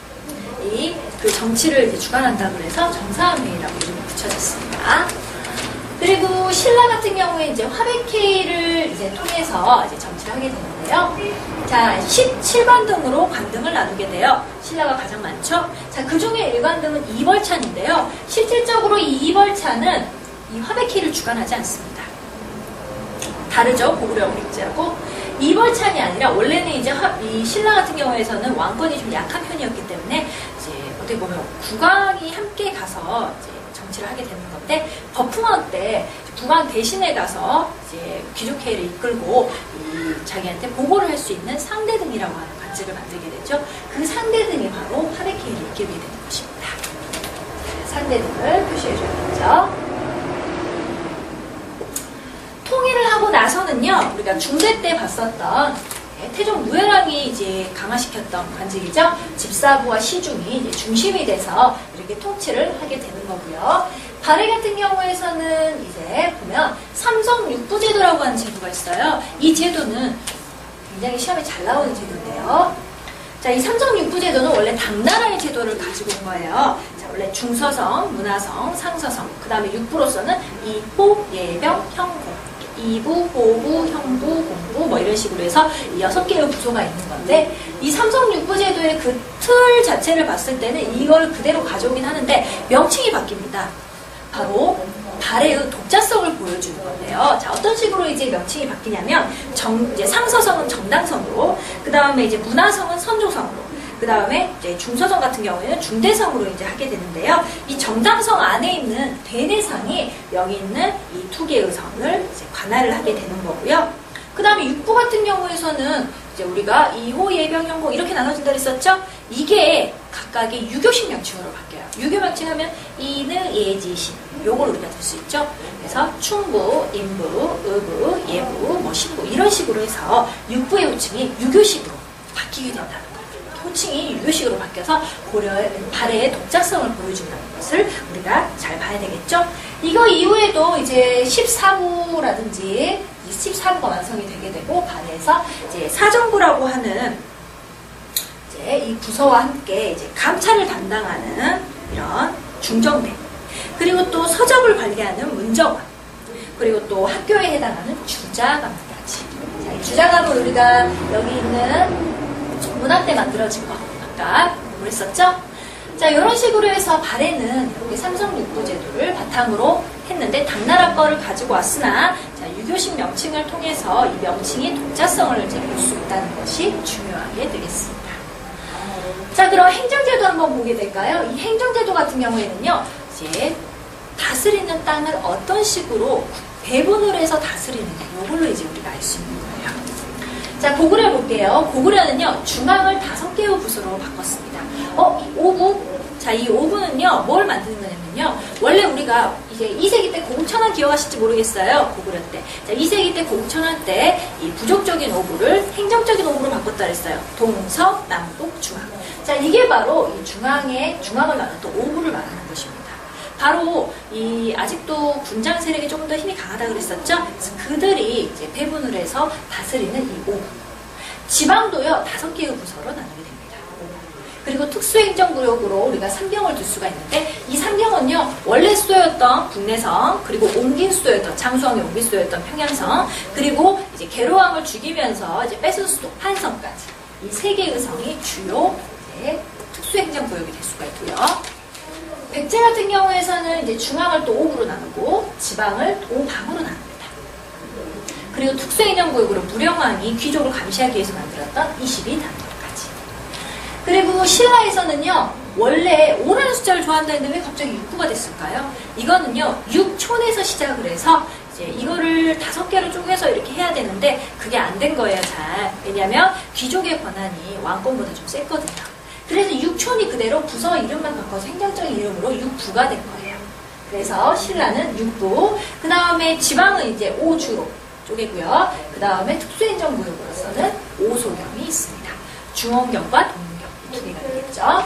그 정치를 이제 주관한다고 해서 정사회의라고 이름이 붙여졌습니다. 그리고 신라 같은 경우에 이제 화백회의를 이제 통해서 이제 정치를 하게 되는데요. 자, 17관등으로 관등을 나누게 돼요. 신라가 가장 많죠. 자, 그 중에 1관등은 이벌찬인데요. 실질적으로 이 이벌찬은 이 화백회의를 주관하지 않습니다. 다르죠, 고구려하고 백제하고. 이벌찬이 아니라 원래는 이제 이 신라 같은 경우에서는 왕권이 좀 약한 편이었기 때문에 이제 어떻게 보면 국왕이 함께 가서 이제 정치를 하게 되는 건데, 거풍왕 때 국왕 대신에 가서 이제 귀족회의를 이끌고 자기한테 보고를 할 수 있는 상대등이라고 하는 관직을 만들게 되죠. 그 상대등이 바로 화백회의를 이끌게 되는 것입니다. 상대등을 표시해줘야겠죠. 통일을 하고 나서는요, 우리가 중세 때 봤었던 태종 무열왕이 이제 강화시켰던 관직이죠. 집사부와 시중이 이제 중심이 돼서 이렇게 통치를 하게 되는 거고요. 발해 같은 경우에서는 이제 보면 삼성육부제도라고 하는 제도가 있어요. 이 제도는 굉장히 시험에 잘 나오는 제도인데요. 자, 이 삼성육부제도는 원래 당나라의 제도를 가지고 온 거예요. 자, 원래 중서성, 문화성, 상서성, 그 다음에 육부로서는 이포, 예병, 형공. 이부, 호부, 형부, 공부 뭐 이런 식으로 해서 6개의 부서가 있는 건데, 이 삼성육부제도의 그 틀 자체를 봤을 때는 이걸 그대로 가져오긴 하는데 명칭이 바뀝니다. 바로 발해의 독자성을 보여주는 건데요. 자, 어떤 식으로 이제 명칭이 바뀌냐면 이제 상서성은 정당성으로, 그 다음에 이제 문화성은 선조성으로, 그 다음에 이제 중서성 같은 경우에는 중대성으로 이제 하게 되는데요. 이 정당성 안에 있는 대내상이 여기 있는 이 두 개의 성을 이제 관할을 하게 되는 거고요. 그 다음에 육부 같은 경우에서는 이제 우리가 이호, 예병, 형공 이렇게 나눠진다 그랬었죠? 이게 각각의 유교식 명칭으로 바뀌어요. 유교 명칭하면 이느, 예지신 요걸 우리가 들 수 있죠. 그래서 충부, 인부, 의부, 예부, 뭐 신부 이런 식으로 해서 육부의 호칭이 유교식으로 바뀌게 된다는 거예요. 호칭이 유교식으로 바뀌어서 발해의 독자성을 보여준다는 것을 우리가 잘 봐야 되겠죠. 이거 이후에도 이제 14부라든지 14부가 완성이 되게 되고, 발해에서 이제 사정부라고 하는 이제 이제 이 부서와 함께 이제 감찰을 담당하는 이런 중정대, 그리고 또 서적을 관리하는 문정원, 그리고 또 학교에 해당하는 주자감까지. 자, 이 주자감은 우리가 여기 있는 문학 때 만들어진 거 아까 공부했었죠? 자, 이런 식으로 해서 발해는 이렇게 삼성육부제도를 바탕으로 했는데 당나라 거를 가지고 왔으나 자, 유교식 명칭을 통해서 이 명칭이 독자성을 이제 볼 수 있다는 것이 중요하게 되겠습니다. 자, 그럼 행정제도 한번 보게 될까요? 이 행정제도 같은 경우에는요, 이제 다스리는 땅을 어떤 식으로 배분을 해서 다스리느냐, 이걸로 이제 우리가 알 수 있는 거예요. 자, 고구려 볼게요. 고구려는요, 중앙을 5개의 부서로 바꿨습니다. 이 5부? 자, 이 5부는요, 뭘 만드는 거냐면요, 원래 우리가 이제 2세기 때 고국천왕 기억하실지 모르겠어요. 고구려 때. 자, 2세기 때 고국천왕 때 이 부족적인 5부를 행정적인 5부로 바꿨다 그랬어요. 동서, 남북, 중앙. 자, 이게 바로 이 중앙을 나눴던 5부를 말하는 것입니다. 바로 이 아직도 군장 세력이 조금 더 힘이 강하다 그랬었죠? 그래서 그들이 이제 배분을 해서 다스리는 이 5부. 지방도요, 5개의 부서로 나누게 됩니다. 그리고 특수행정구역으로 우리가 삼경을 둘 수가 있는데, 이 삼경은요, 원래 수도였던 국내성, 그리고 옮긴 수도였던, 장수왕이 옮긴 수도였던 평양성, 그리고 이제 계로왕을 죽이면서 이제 뺏은 수도, 한성까지. 이 3개의 성이 주요 이제 특수행정구역이 될 수가 있고요. 백제 같은 경우에서는 이제 중앙을 또 5부로 나누고, 지방을 5방으로 나눕니다. 그리고 특수행정구역으로 무령왕이 귀족을 감시하기 위해서 만들었던 22단도까지. 그리고 신라에서는요, 원래 5라는 숫자를 좋아한다 했는데 왜 갑자기 6구가 됐을까요? 이거는요, 6촌에서 시작을 해서 이제 이거를 5개로 쪼개서 이렇게 해야 되는데 그게 안 된 거예요, 잘. 왜냐면 귀족의 권한이 왕권보다 좀 셌거든요. 그래서 6촌이 그대로 부서 이름만 바꿔서 행정적인 이름으로 6부가 된 거예요. 그래서 신라는 6부, 그 다음에 지방은 이제 5주로 쪼개고요. 그 다음에 특수행정구역으로서는 5소경이 있습니다. 중원경과 동문경, 이 2개가 되겠죠.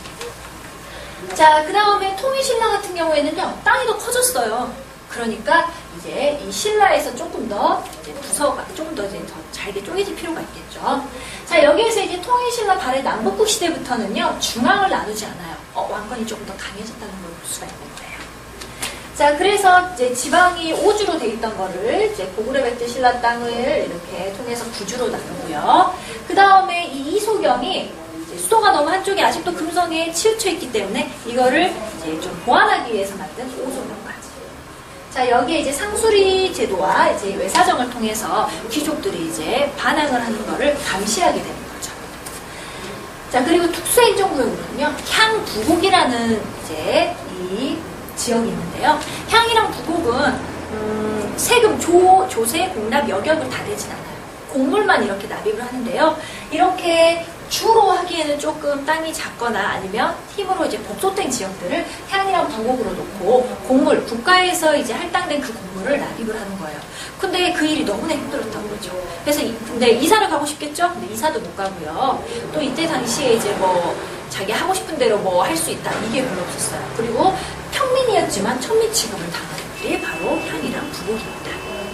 자, 그 다음에 통일신라 같은 경우에는요, 땅이 더 커졌어요. 그러니까 이제 이 신라에서 조금 더 이제 부서가 좀 더 이제 더 잘게 쪼개질 필요가 있겠죠. 자, 여기에서 이제 통일신라 발해 남북국 시대부터는요, 중앙을 나누지 않아요. 왕권이 조금 더 강해졌다는 걸 볼 수가 있는 거예요. 자, 그래서 이제 지방이 5주로 돼 있던 거를 이제 고구려 백제 신라 땅을 이렇게 통해서 9주로 나누고요. 그 다음에 이 이소경이 수도가 너무 한쪽에 아직도 금성에 치우쳐 있기 때문에 이거를 이제 좀 보완하기 위해서 만든 5소경까지. 자, 여기에 이제 상수리 제도와 이제 외사정을 통해서 귀족들이 이제 반항을 하는 거를 감시하게 되는 거죠. 자, 그리고 특수행정구역으로는요, 향부곡이라는 이제 이 지역이 있는데요. 향이랑 부곡은 세금, 조세, 공납, 여격을 다 내진 않아요. 곡물만 이렇게 납입을 하는데요. 이렇게 주로 하기에는 조금 땅이 작거나 아니면 힘으로 이제 복소된 지역들을 향이랑 부곡으로 놓고 곡물, 국가에서 이제 할당된 그 곡물을 납입을 하는 거예요. 근데 그 일이 너무나 힘들었던 거죠. 그래서 근데 이사를 가고 싶겠죠? 근데 이사도 못 가고요. 또 이때 당시에 이제 뭐 자기 하고 싶은 대로 뭐 할 수 있다, 이게 별로 없었어요. 그리고 평민이었지만 천민 취급을 당하는 게 바로 향이랑 부곡입니다.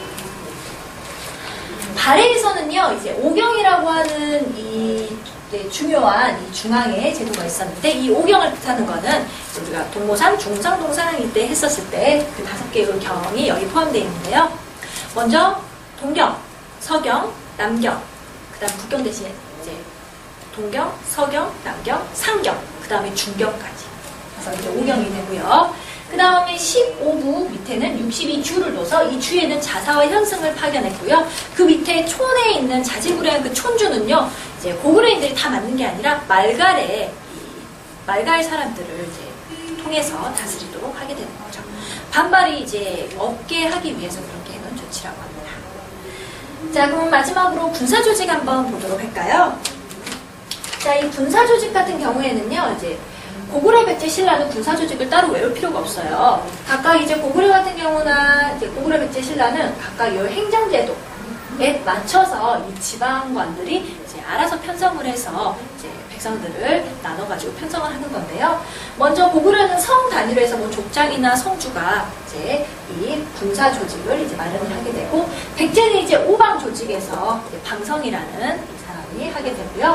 발해에서는요, 이제 오경이라고 하는 이 중요한 이 중앙의 제도가 있었는데, 이 오경을 뜻하는 거는 우리가 동모산, 중상, 동사랑 이때 했었을 때 그 5개의 경이 여기 포함되어 있는데요. 먼저 동경, 서경, 남경, 그 다음 북경 대신에 이제 동경, 서경, 남경, 상경, 그 다음에 중경까지. 그래서 이제 오경이 되고요. 그 다음에 15부 밑에는 62주를 넣어서 이 주에는 자사와 현승을 파견했고요. 그 밑에 촌에 있는 자질구레한 그 촌주는요, 이제 고구려인들이 다 맞는 게 아니라 말갈 사람들을 이제 통해서 다스리도록 하게 되는 거죠. 반발이 이제 없게 하기 위해서 그렇게 해놓은 조치라고 합니다. 자, 그럼 마지막으로 군사조직 한번 보도록 할까요? 자, 이 군사조직 같은 경우에는요, 이제 고구려 백제 신라는 군사조직을 따로 외울 필요가 없어요. 각각 이제 고구려 같은 경우나 이제 고구려 백제 신라는 각각 이 행정제도에 맞춰서 이 지방관들이 이제 알아서 편성을 해서 이제 백성들을 나눠가지고 편성을 하는 건데요. 먼저 고구려는 성 단위로 해서 뭐 족장이나 성주가 이제 이 군사조직을 이제 마련을 하게 되고, 백제는 이제 오방 조직에서 이제 방성이라는 사람이 하게 되고요.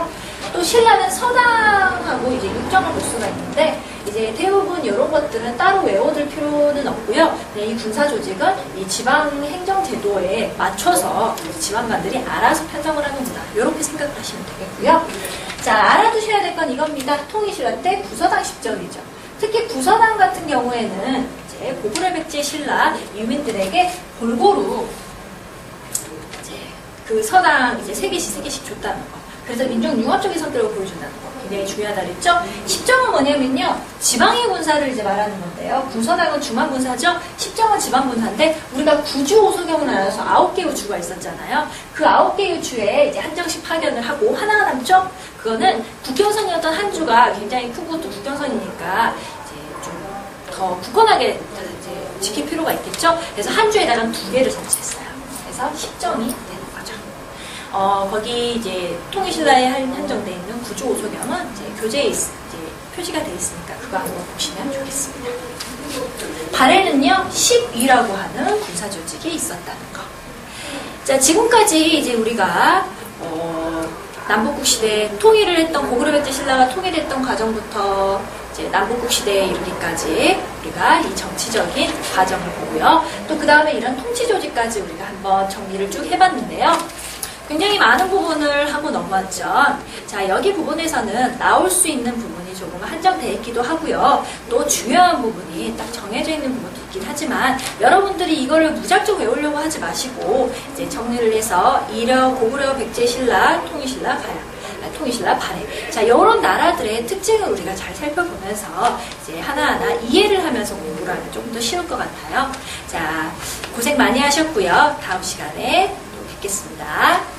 또 신라는 서당하고 이제 육정을 볼 수가 있는데 이제 대부분 이런 것들은 따로 외워둘 필요는 없고요. 이 군사 조직은 이 지방 행정 제도에 맞춰서 지방관들이 알아서 편성을 하는구나. 이렇게 생각을 하시면 되겠고요. 자, 알아두셔야 될 건 이겁니다. 통일신라 때 구서당 십정이죠. 특히 구서당 같은 경우에는 이제 고구려 백제 신라 유민들에게 골고루 이제 그 서당 이제 세 개씩 줬다는 거. 그래서 민족 융합적인 성격을 보여준다는 거. 굉장히 중요하다 그랬죠? 십정은 뭐냐면요. 지방의 군사를 이제 말하는 건데요. 구서당은 중앙 군사죠? 십정은 지방 군사인데 우리가 구주 오소경을 나눠서 9개 요추가 있었잖아요. 그 9개 요추에 이제 한정식 파견을 하고 하나가 남죠? 그거는 국경선이었던 한 주가 굉장히 크고 또 국경선이니까 이제 좀 더 굳건하게 이제 지킬 필요가 있겠죠? 그래서 한 주에다가 2개를 설치했어요. 그래서 십정이 되는 거죠. 거기 이제 통일신라에 한정되어 있는 구주 오소경은 이제 교재에 이제 표시가 되어 있으니까 그거 한번 보시면 좋겠습니다. 발해는요, 10위라고 하는 군사 조직이 있었다는 거. 자, 지금까지 이제 우리가 남북국 시대 통일을 했던 고구려 백제 신라가 통일했던 과정부터 이제 남북국 시대에 이르기까지 우리가 이 정치적인 과정을 보고요. 또 그 다음에 이런 통치 조직까지 우리가 한번 정리를 쭉 해봤는데요. 굉장히 많은 부분을 하고 넘어왔죠. 자, 여기 부분에서는 나올 수 있는 부분이 조금 한정되어 있기도 하고요. 또 중요한 부분이 딱 정해져 있는 부분도 있긴 하지만 여러분들이 이거를 무작정 외우려고 하지 마시고 이제 정리를 해서 이려, 고구려, 백제, 신라, 통일신라, 통일신라, 발해. 자, 이런 나라들의 특징을 우리가 잘 살펴보면서 이제 하나하나 이해를 하면서 공부를 하면 조금 더 쉬울 것 같아요. 자, 고생 많이 하셨고요. 다음 시간에 또 뵙겠습니다.